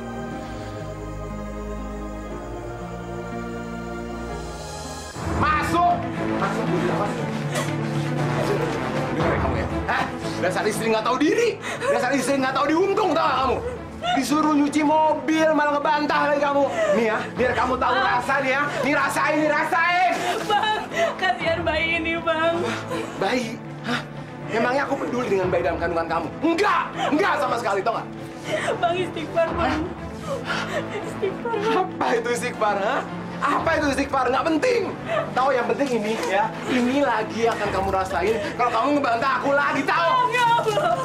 Masuk, Bu, masuk. Dengar kamu ya. Hah? Dasar istri nggak tahu diri. Dasar istri nggak tahu diuntung, tahu nggak kamu? Disuruh nyuci mobil, malah ngebantah lagi kamu. Nih ya, biar kamu tahu rasa nih ya. Nih rasain, nih rasain. Bang, kasihan bayi ini, Bang. Bayi? Hah? Memangnya aku peduli dengan bayi dalam kandungan kamu? Enggak sama sekali, tau nggak? Bang, istighfar, Bang. Istighfar, Bang. Apa itu istighfar, ha? Apa itu istighfar? Nggak penting. Tahu yang penting ini ya. Ini lagi akan kamu rasain kalau kamu ngebantah aku lagi, tahu? Ya Allah.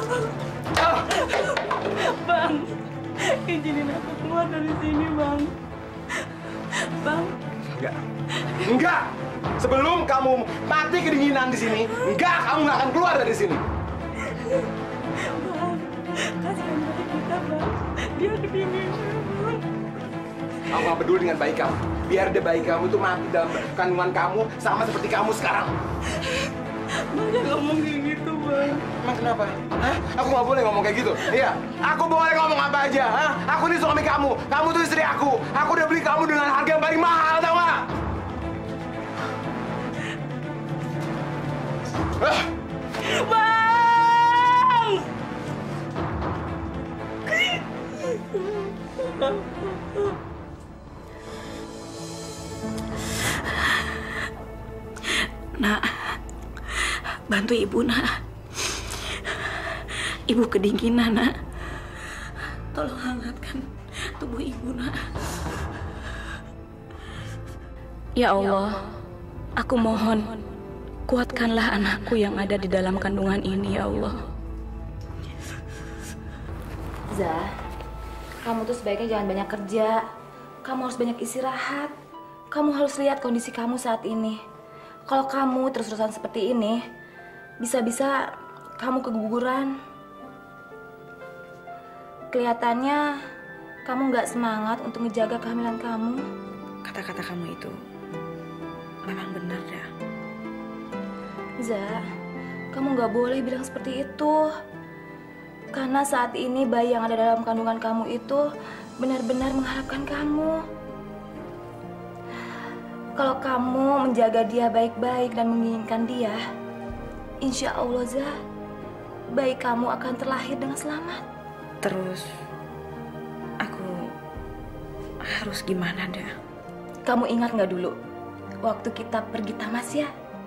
Bang, izinin aku keluar dari sini, Bang. Bang. Enggak. Sebelum kamu mati kedinginan di sini, kamu nggak akan keluar dari sini. Bang, kasihan bayi kita, Bang. Dia kedinginan, Bang. Aku nggak peduli dengan bayi kamu. Biar deh bayi kamu itu mati dalam kandungan kamu sama seperti kamu sekarang. Bang, jangan ngomong kayak gitu, Bang. Emang kenapa? Hah? Aku nggak boleh ngomong kayak gitu. Iya, aku boleh ngomong apa aja. Hah? Aku ini suami kamu. Kamu tuh istri aku. Aku udah beli kamu dengan harga yang paling mahal, tau nggak? Bang! Nak, bantu ibu, Nak. Ibu kedinginan, Nak. Tolong hangatkan tubuh ibu, Nak. Ya Allah, aku mohon, kuatkanlah anakku yang ada di dalam kandungan ini, ya Allah. Zah, kamu tuh sebaiknya jangan banyak kerja. Kamu harus banyak istirahat. Kamu harus lihat kondisi kamu saat ini. Kalau kamu terus-terusan seperti ini, bisa-bisa kamu keguguran. Kelihatannya kamu nggak semangat untuk menjaga kehamilan kamu. Kata-kata kamu itu memang benar, dah. Zah, kamu nggak boleh bilang seperti itu. Karena saat ini bayi yang ada dalam kandungan kamu itu benar-benar mengharapkan kamu. Kalau kamu menjaga dia baik-baik dan menginginkan dia, insya Allah, Zah, bayi kamu akan terlahir dengan selamat. Terus, aku harus gimana, dah? Kamu ingat nggak dulu, waktu kita pergi tamasya?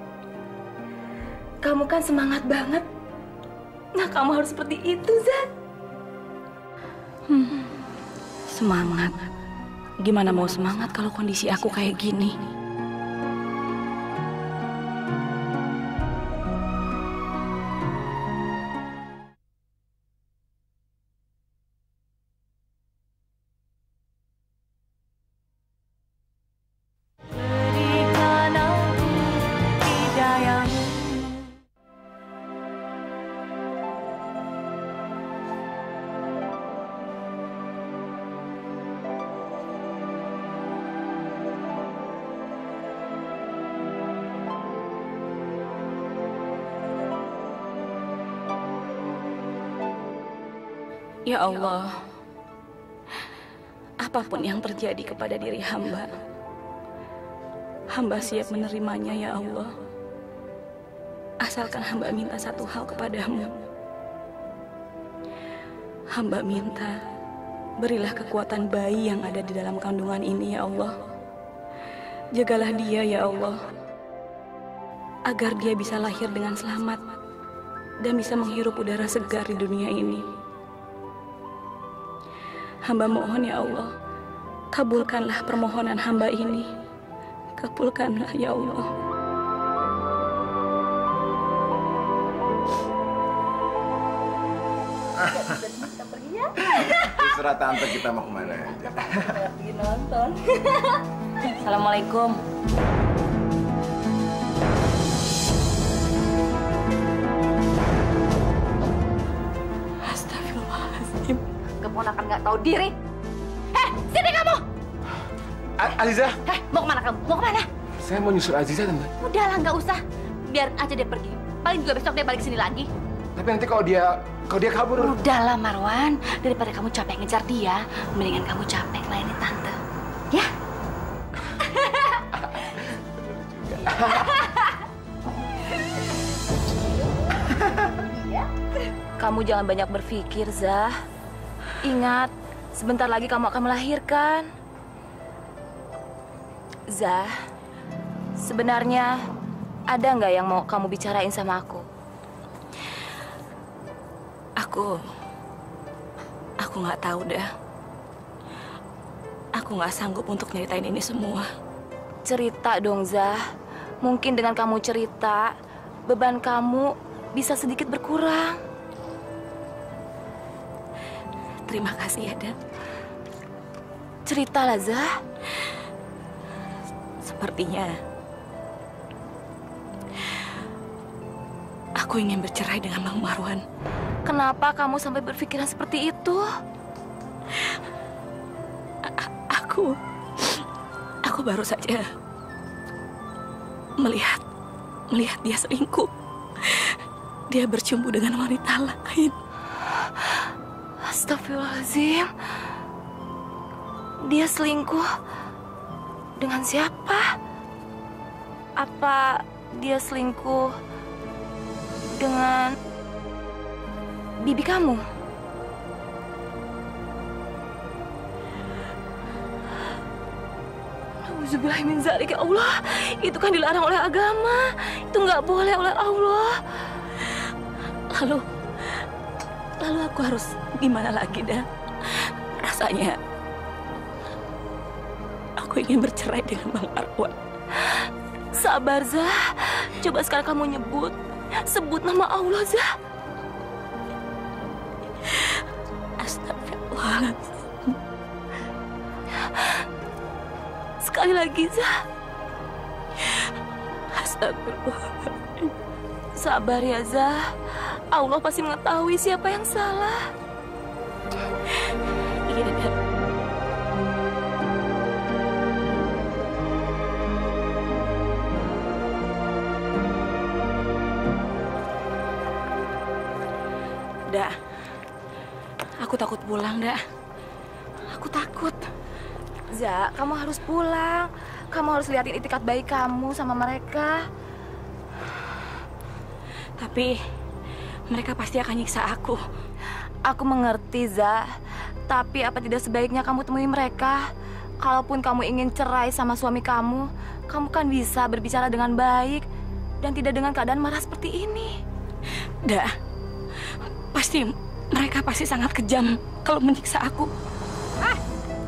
Kamu kan semangat banget. Nah, kamu harus seperti itu, Zah. Semangat? Gimana mau semangat kalau kondisi aku kayak gini? Ya Allah, apapun yang terjadi kepada diri hamba, hamba siap menerimanya ya Allah. Asalkan hamba minta satu hal kepadamu. Hamba minta, berilah kekuatan bayi yang ada di dalam kandungan ini ya Allah. Jagalah dia ya Allah, agar dia bisa lahir dengan selamat dan bisa menghirup udara segar di dunia ini. Hamba mohon ya Allah, kabulkanlah permohonan hamba ini. Kabulkanlah ya Allah. Terserah tante kita mau kemana aja. Pergi nonton. Assalamualaikum. Astagfirullahaladzim. Keponakan nggak tahu diri. Sini kamu. Aziza. Mau kemana kamu? Mau kemana? Saya mau nyusul Aziza, tante. Udahlah, nggak usah. Biarin aja dia pergi. Paling juga besok dia balik sini lagi. Tapi nanti kalau dia kabur. Udahlah Marwan, daripada kamu capek ngejar dia, mendingan kamu capek ngelayanin tante. Ya? Kamu jangan banyak berpikir, Zah. Ingat, sebentar lagi kamu akan melahirkan. Zah, sebenarnya ada nggak yang mau kamu bicarain sama aku? Aku nggak tahu dah. Aku nggak sanggup untuk nyeritain ini semua. Cerita dong, Zah. Mungkin dengan kamu cerita, beban kamu bisa sedikit berkurang. Terima kasih ya, Dan. Ceritalah, Zah. Sepertinya aku ingin bercerai dengan Bang Marwan. Kenapa kamu sampai berpikiran seperti itu? Aku baru saja melihat dia selingkuh. Dia bercumbu dengan wanita lain. Astagfirullahaladzim. Dia selingkuh dengan siapa? Apa dia selingkuh dengan bibi kamu? Nauzubillahi min dzalik, ya Allah. Itu kan dilarang oleh agama. Itu nggak boleh oleh Allah. Lalu aku harus gimana lagi, dah? Rasanya aku ingin bercerai dengan Bang Marwan. Sabar, Zah. Coba sekarang kamu sebut nama Allah, Zah. Astagfirullahaladzim. Sekali lagi, Zah. Astagfirullahaladzim. Sabar ya, Zah. Allah pasti mengetahui siapa yang salah. Iya, Dan. Dah, aku takut pulang, dah. Aku takut. Zah, kamu harus pulang. Kamu harus liatin itikat baik kamu sama mereka. Tapi mereka pasti akan nyiksa aku. Aku mengerti, Zah. Tapi apa tidak sebaiknya kamu temui mereka? Kalaupun kamu ingin cerai sama suami kamu kan bisa berbicara dengan baik dan tidak dengan keadaan marah seperti ini. Dah, mereka pasti sangat kejam kalau menyiksa aku.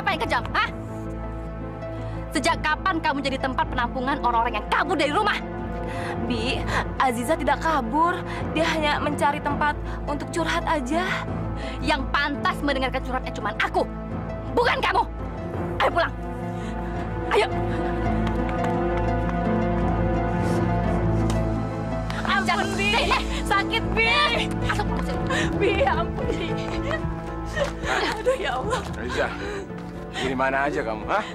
siapa yang kejam, hah? Sejak kapan kamu jadi tempat penampungan orang-orang yang kabur dari rumah? Bi, Aziza tidak kabur. Dia hanya mencari tempat untuk curhat aja. Yang pantas mendengarkan curhatnya cuma aku, bukan kamu. Ayo pulang. Ayo. Ampun, Bi. Sakit, Bi. Bi, ampun, Bi. Aduh, ya Allah. Aziza, di mana aja kamu, hah?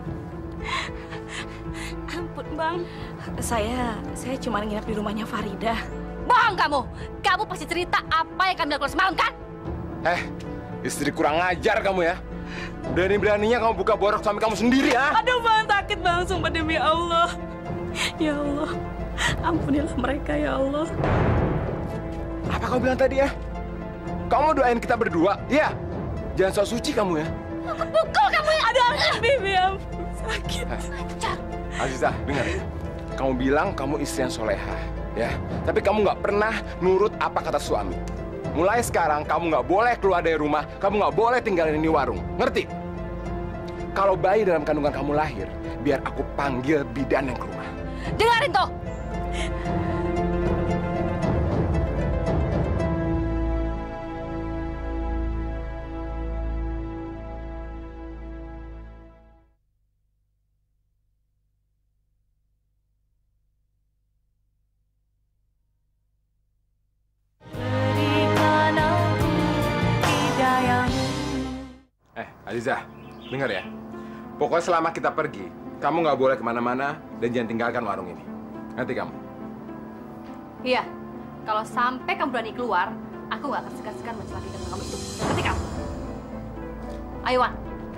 Ampun, Bang. Saya cuma nginep di rumahnya Farida. Bohong kamu. Kamu pasti cerita apa yang kamu lakukan semalam, kan? Istri kurang ajar kamu ya. Berani-beraninya kamu buka borok suami kamu sendiri, ya? Aduh, Bang, sakit, Bang. Sumpah demi Allah. Ya Allah. Ampunilah mereka, ya Allah. Apa kamu bilang tadi, ya? Kamu doain kita berdua, ya? Jangan sok suci kamu, ya? Aku pukul kamu ya. Aduh, Bibi, ampun. Sakit. Aziza, dengar. Kamu bilang kamu istri yang soleha, ya? Tapi kamu nggak pernah nurut apa kata suami. Mulai sekarang kamu nggak boleh keluar dari rumah, kamu nggak boleh tinggalin ini warung. Ngerti? Kalau bayi dalam kandungan kamu lahir, biar aku panggil bidan yang ke rumah. Dengarin tuh. Aziza, dengar ya. Pokoknya selama kita pergi, kamu nggak boleh kemana-mana dan jangan tinggalkan warung ini. Ngerti kamu? Iya. Kalau sampai kamu berani keluar, aku nggak akan segan-segan mencelakai kamu itu. Ngerti kamu? Ayo, Wan.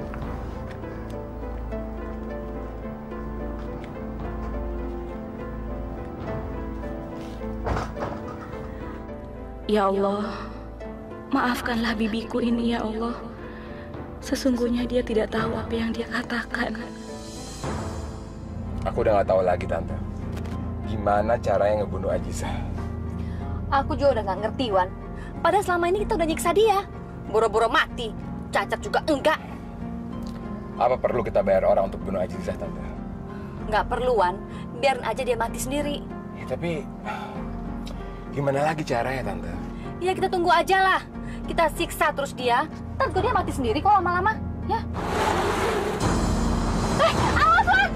Ya Allah, maafkanlah bibiku ini, ya Allah. Sesungguhnya dia tidak tahu apa yang dia katakan. Aku udah nggak tahu lagi, Tante. Gimana caranya ngebunuh Aziza? Aku juga udah nggak ngerti, Wan. Padahal selama ini kita udah nyiksa dia. Boro-boro mati. Cacat juga enggak. Apa perlu kita bayar orang untuk bunuh Aziza, Tante? Nggak perlu, Wan. Biarin aja dia mati sendiri. Ya, tapi gimana lagi caranya, Tante? Ya kita tunggu aja lah. Kita siksa terus dia. Tentu dia mati sendiri kok lama-lama. Ya. Awas, Wan!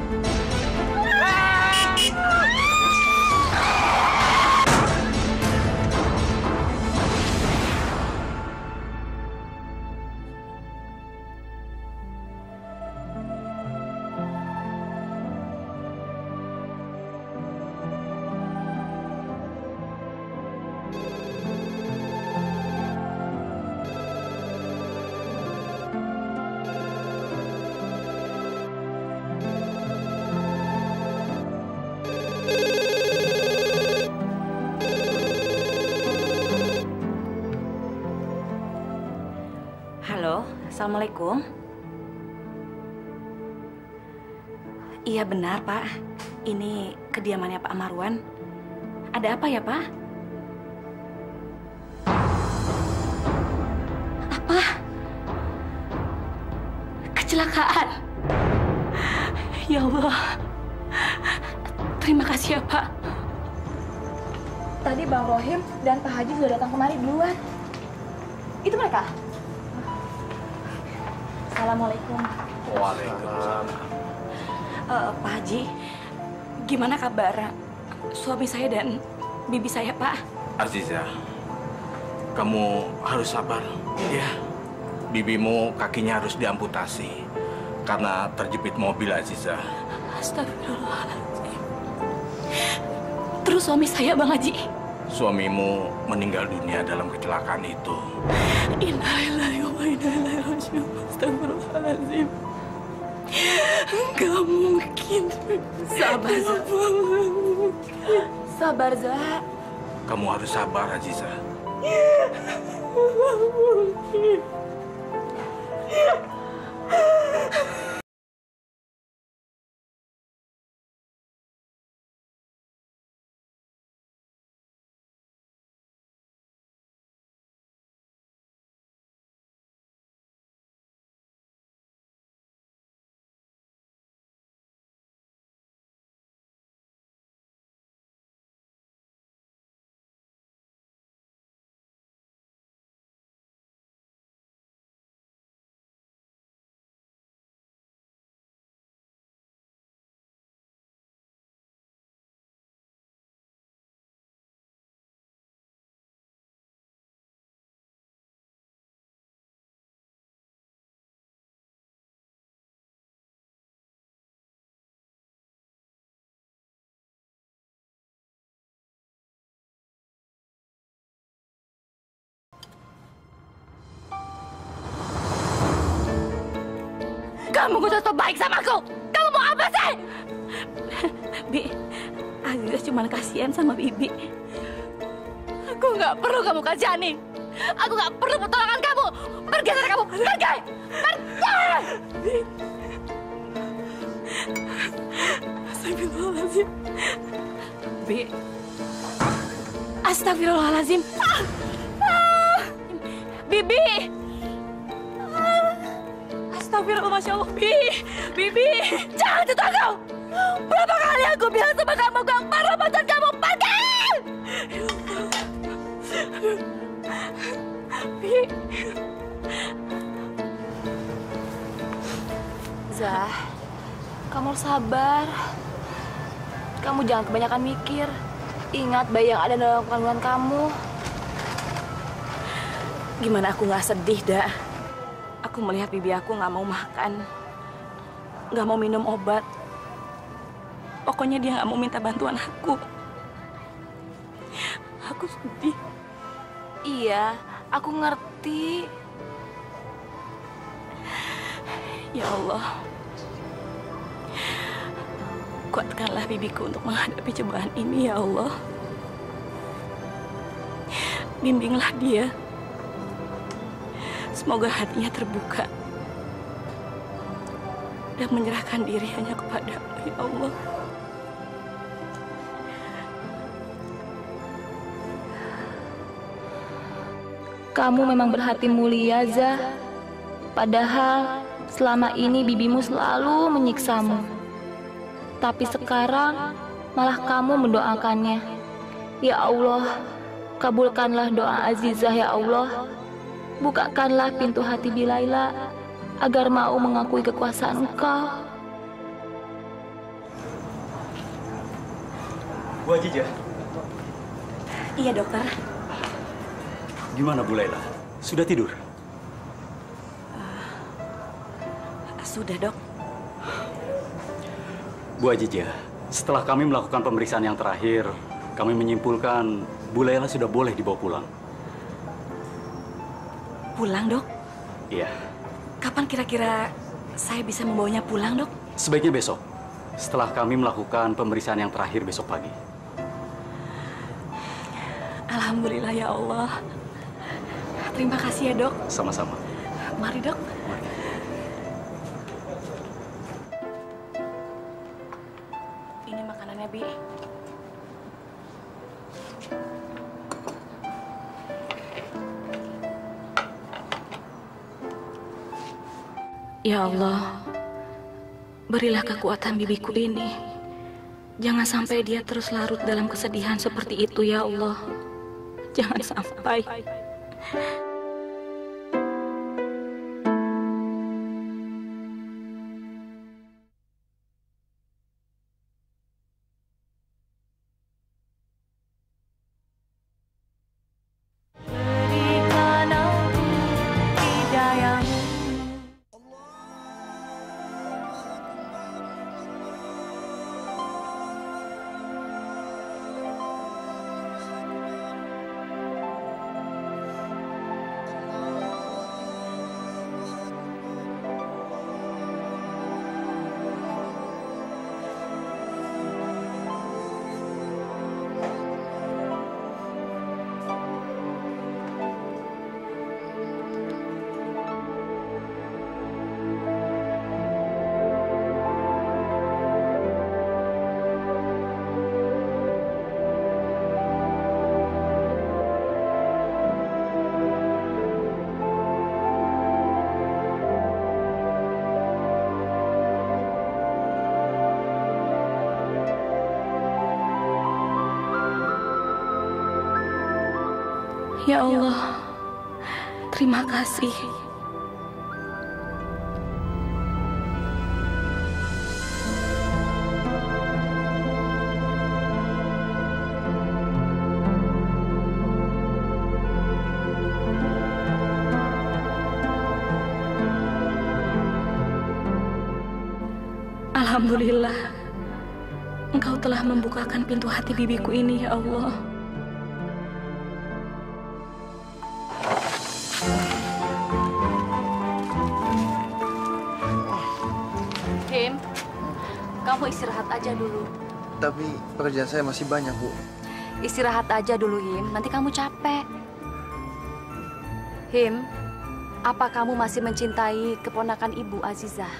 Halo, Assalamualaikum. Iya benar, Pak. Ini kediamannya Pak Marwan. Ada apa ya, Pak? Apa? Kecelakaan. Ya Allah. Terima kasih ya, Pak. Tadi Bang Rohim dan Pak Haji sudah datang kemari duluan. Itu mereka. Assalamualaikum. Waalaikumsalam. Pak Haji, gimana kabar suami saya dan bibi saya, Pak? Aziza, kamu harus sabar, ya. Bibimu kakinya harus diamputasi karena terjepit mobil, Aziza. Astagfirullahaladzim. Terus suami saya, Bang Haji? Suamimu meninggal dunia dalam kecelakaan itu. Innalillahi wa inna ilaihi raji'un. Astagfirullahaladzim. Gak mungkin. Sabar, Za. Sabar, Za. Kamu harus sabar, Aziza. Gak mungkin. Kamu gak usah so baik sama aku. Kamu mau apa sih? Bi, Aziza cuma kasihan sama Bibi. Aku nggak perlu kamu kasihanin. Aku nggak perlu pertolongan kamu. Pergi dari kamu. Pergi. Pergi. Astagfirullahaladzim. Bi. Astagfirullahaladzim. Bibi. Astagfirullah, Masya Allah. Bibi. Jangan sentuh aku. Berapa kali aku bilang sama kamu gak perlu bantuan kamu. Pergi. Bi. Zah, kamu harus sabar. Kamu jangan kebanyakan mikir. Ingat bayi yang ada dalam kandungan kamu. Gimana aku nggak sedih, Dak? Aku melihat bibi aku nggak mau makan, nggak mau minum obat. Pokoknya dia nggak mau minta bantuan aku. Aku sedih. Iya, aku ngerti. Ya Allah, kuatkanlah bibiku untuk menghadapi cobaan ini, ya Allah. Bimbinglah dia. Semoga hatinya terbuka dan menyerahkan diri hanya kepadamu, ya Allah. Kamu memang berhati mulia, Zah. Padahal selama ini bibimu selalu menyiksamu. Tapi sekarang malah kamu mendoakannya. Ya Allah, kabulkanlah doa Azizah, ya Allah. Bukakanlah pintu hati Bilaila agar mau mengakui kekuasaan Engkau. Bu Ajijah. Iya, dokter. Gimana Bu Laila? Sudah tidur? Sudah, Dok. Bu Ajijah, setelah kami melakukan pemeriksaan yang terakhir, kami menyimpulkan Bu Laila sudah boleh dibawa pulang. Pulang, Dok? Iya. Kapan kira-kira saya bisa membawanya pulang, Dok? Sebaiknya besok. Setelah kami melakukan pemeriksaan yang terakhir besok pagi. Alhamdulillah, ya Allah. Terima kasih ya, Dok. Sama-sama. Mari, Dok. Mari. Ini makanannya, Bi. Ya Allah, berilah kekuatan bibiku ini. Jangan sampai dia terus larut dalam kesedihan seperti itu, ya Allah. Jangan sampai. Ya Allah, terima kasih. Alhamdulillah, Engkau telah membukakan pintu hati bibiku ini, ya Allah. Him, kamu istirahat aja dulu. Tapi pekerjaan saya masih banyak, Bu. Istirahat aja dulu, Him. Nanti kamu capek. Him, apa kamu masih mencintai keponakan Ibu Azizah?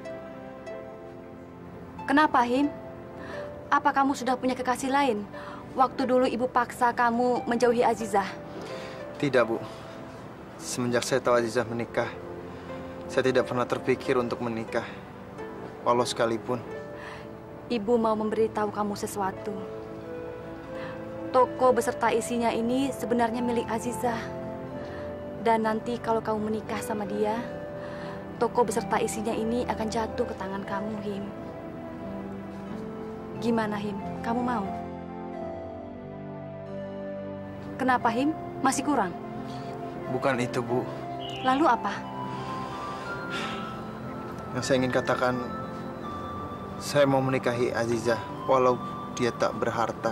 Kenapa, Him? Apa kamu sudah punya kekasih lain? Waktu dulu Ibu paksa kamu menjauhi Azizah. Tidak, Bu. Semenjak saya tahu Azizah menikah, saya tidak pernah terpikir untuk menikah. Walau sekalipun. Ibu mau memberitahu kamu sesuatu. Toko beserta isinya ini sebenarnya milik Azizah. Dan nanti kalau kamu menikah sama dia, toko beserta isinya ini akan jatuh ke tangan kamu, Him. Gimana, Him? Kamu mau? Kenapa, Him? Masih kurang? Bukan itu, Bu. Lalu apa? Yang saya ingin katakan, saya mau menikahi Azizah walau dia tak berharta.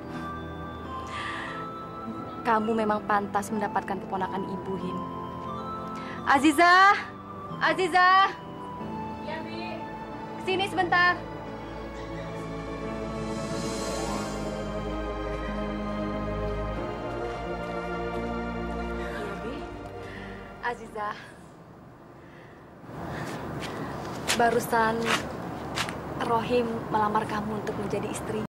Kamu memang pantas mendapatkan keponakan Ibu, Him. Azizah! Azizah! Ya, Bi. Kesini sebentar. Iya, Bi. Azizah. Barusan Rohim melamar kamu untuk menjadi istrinya.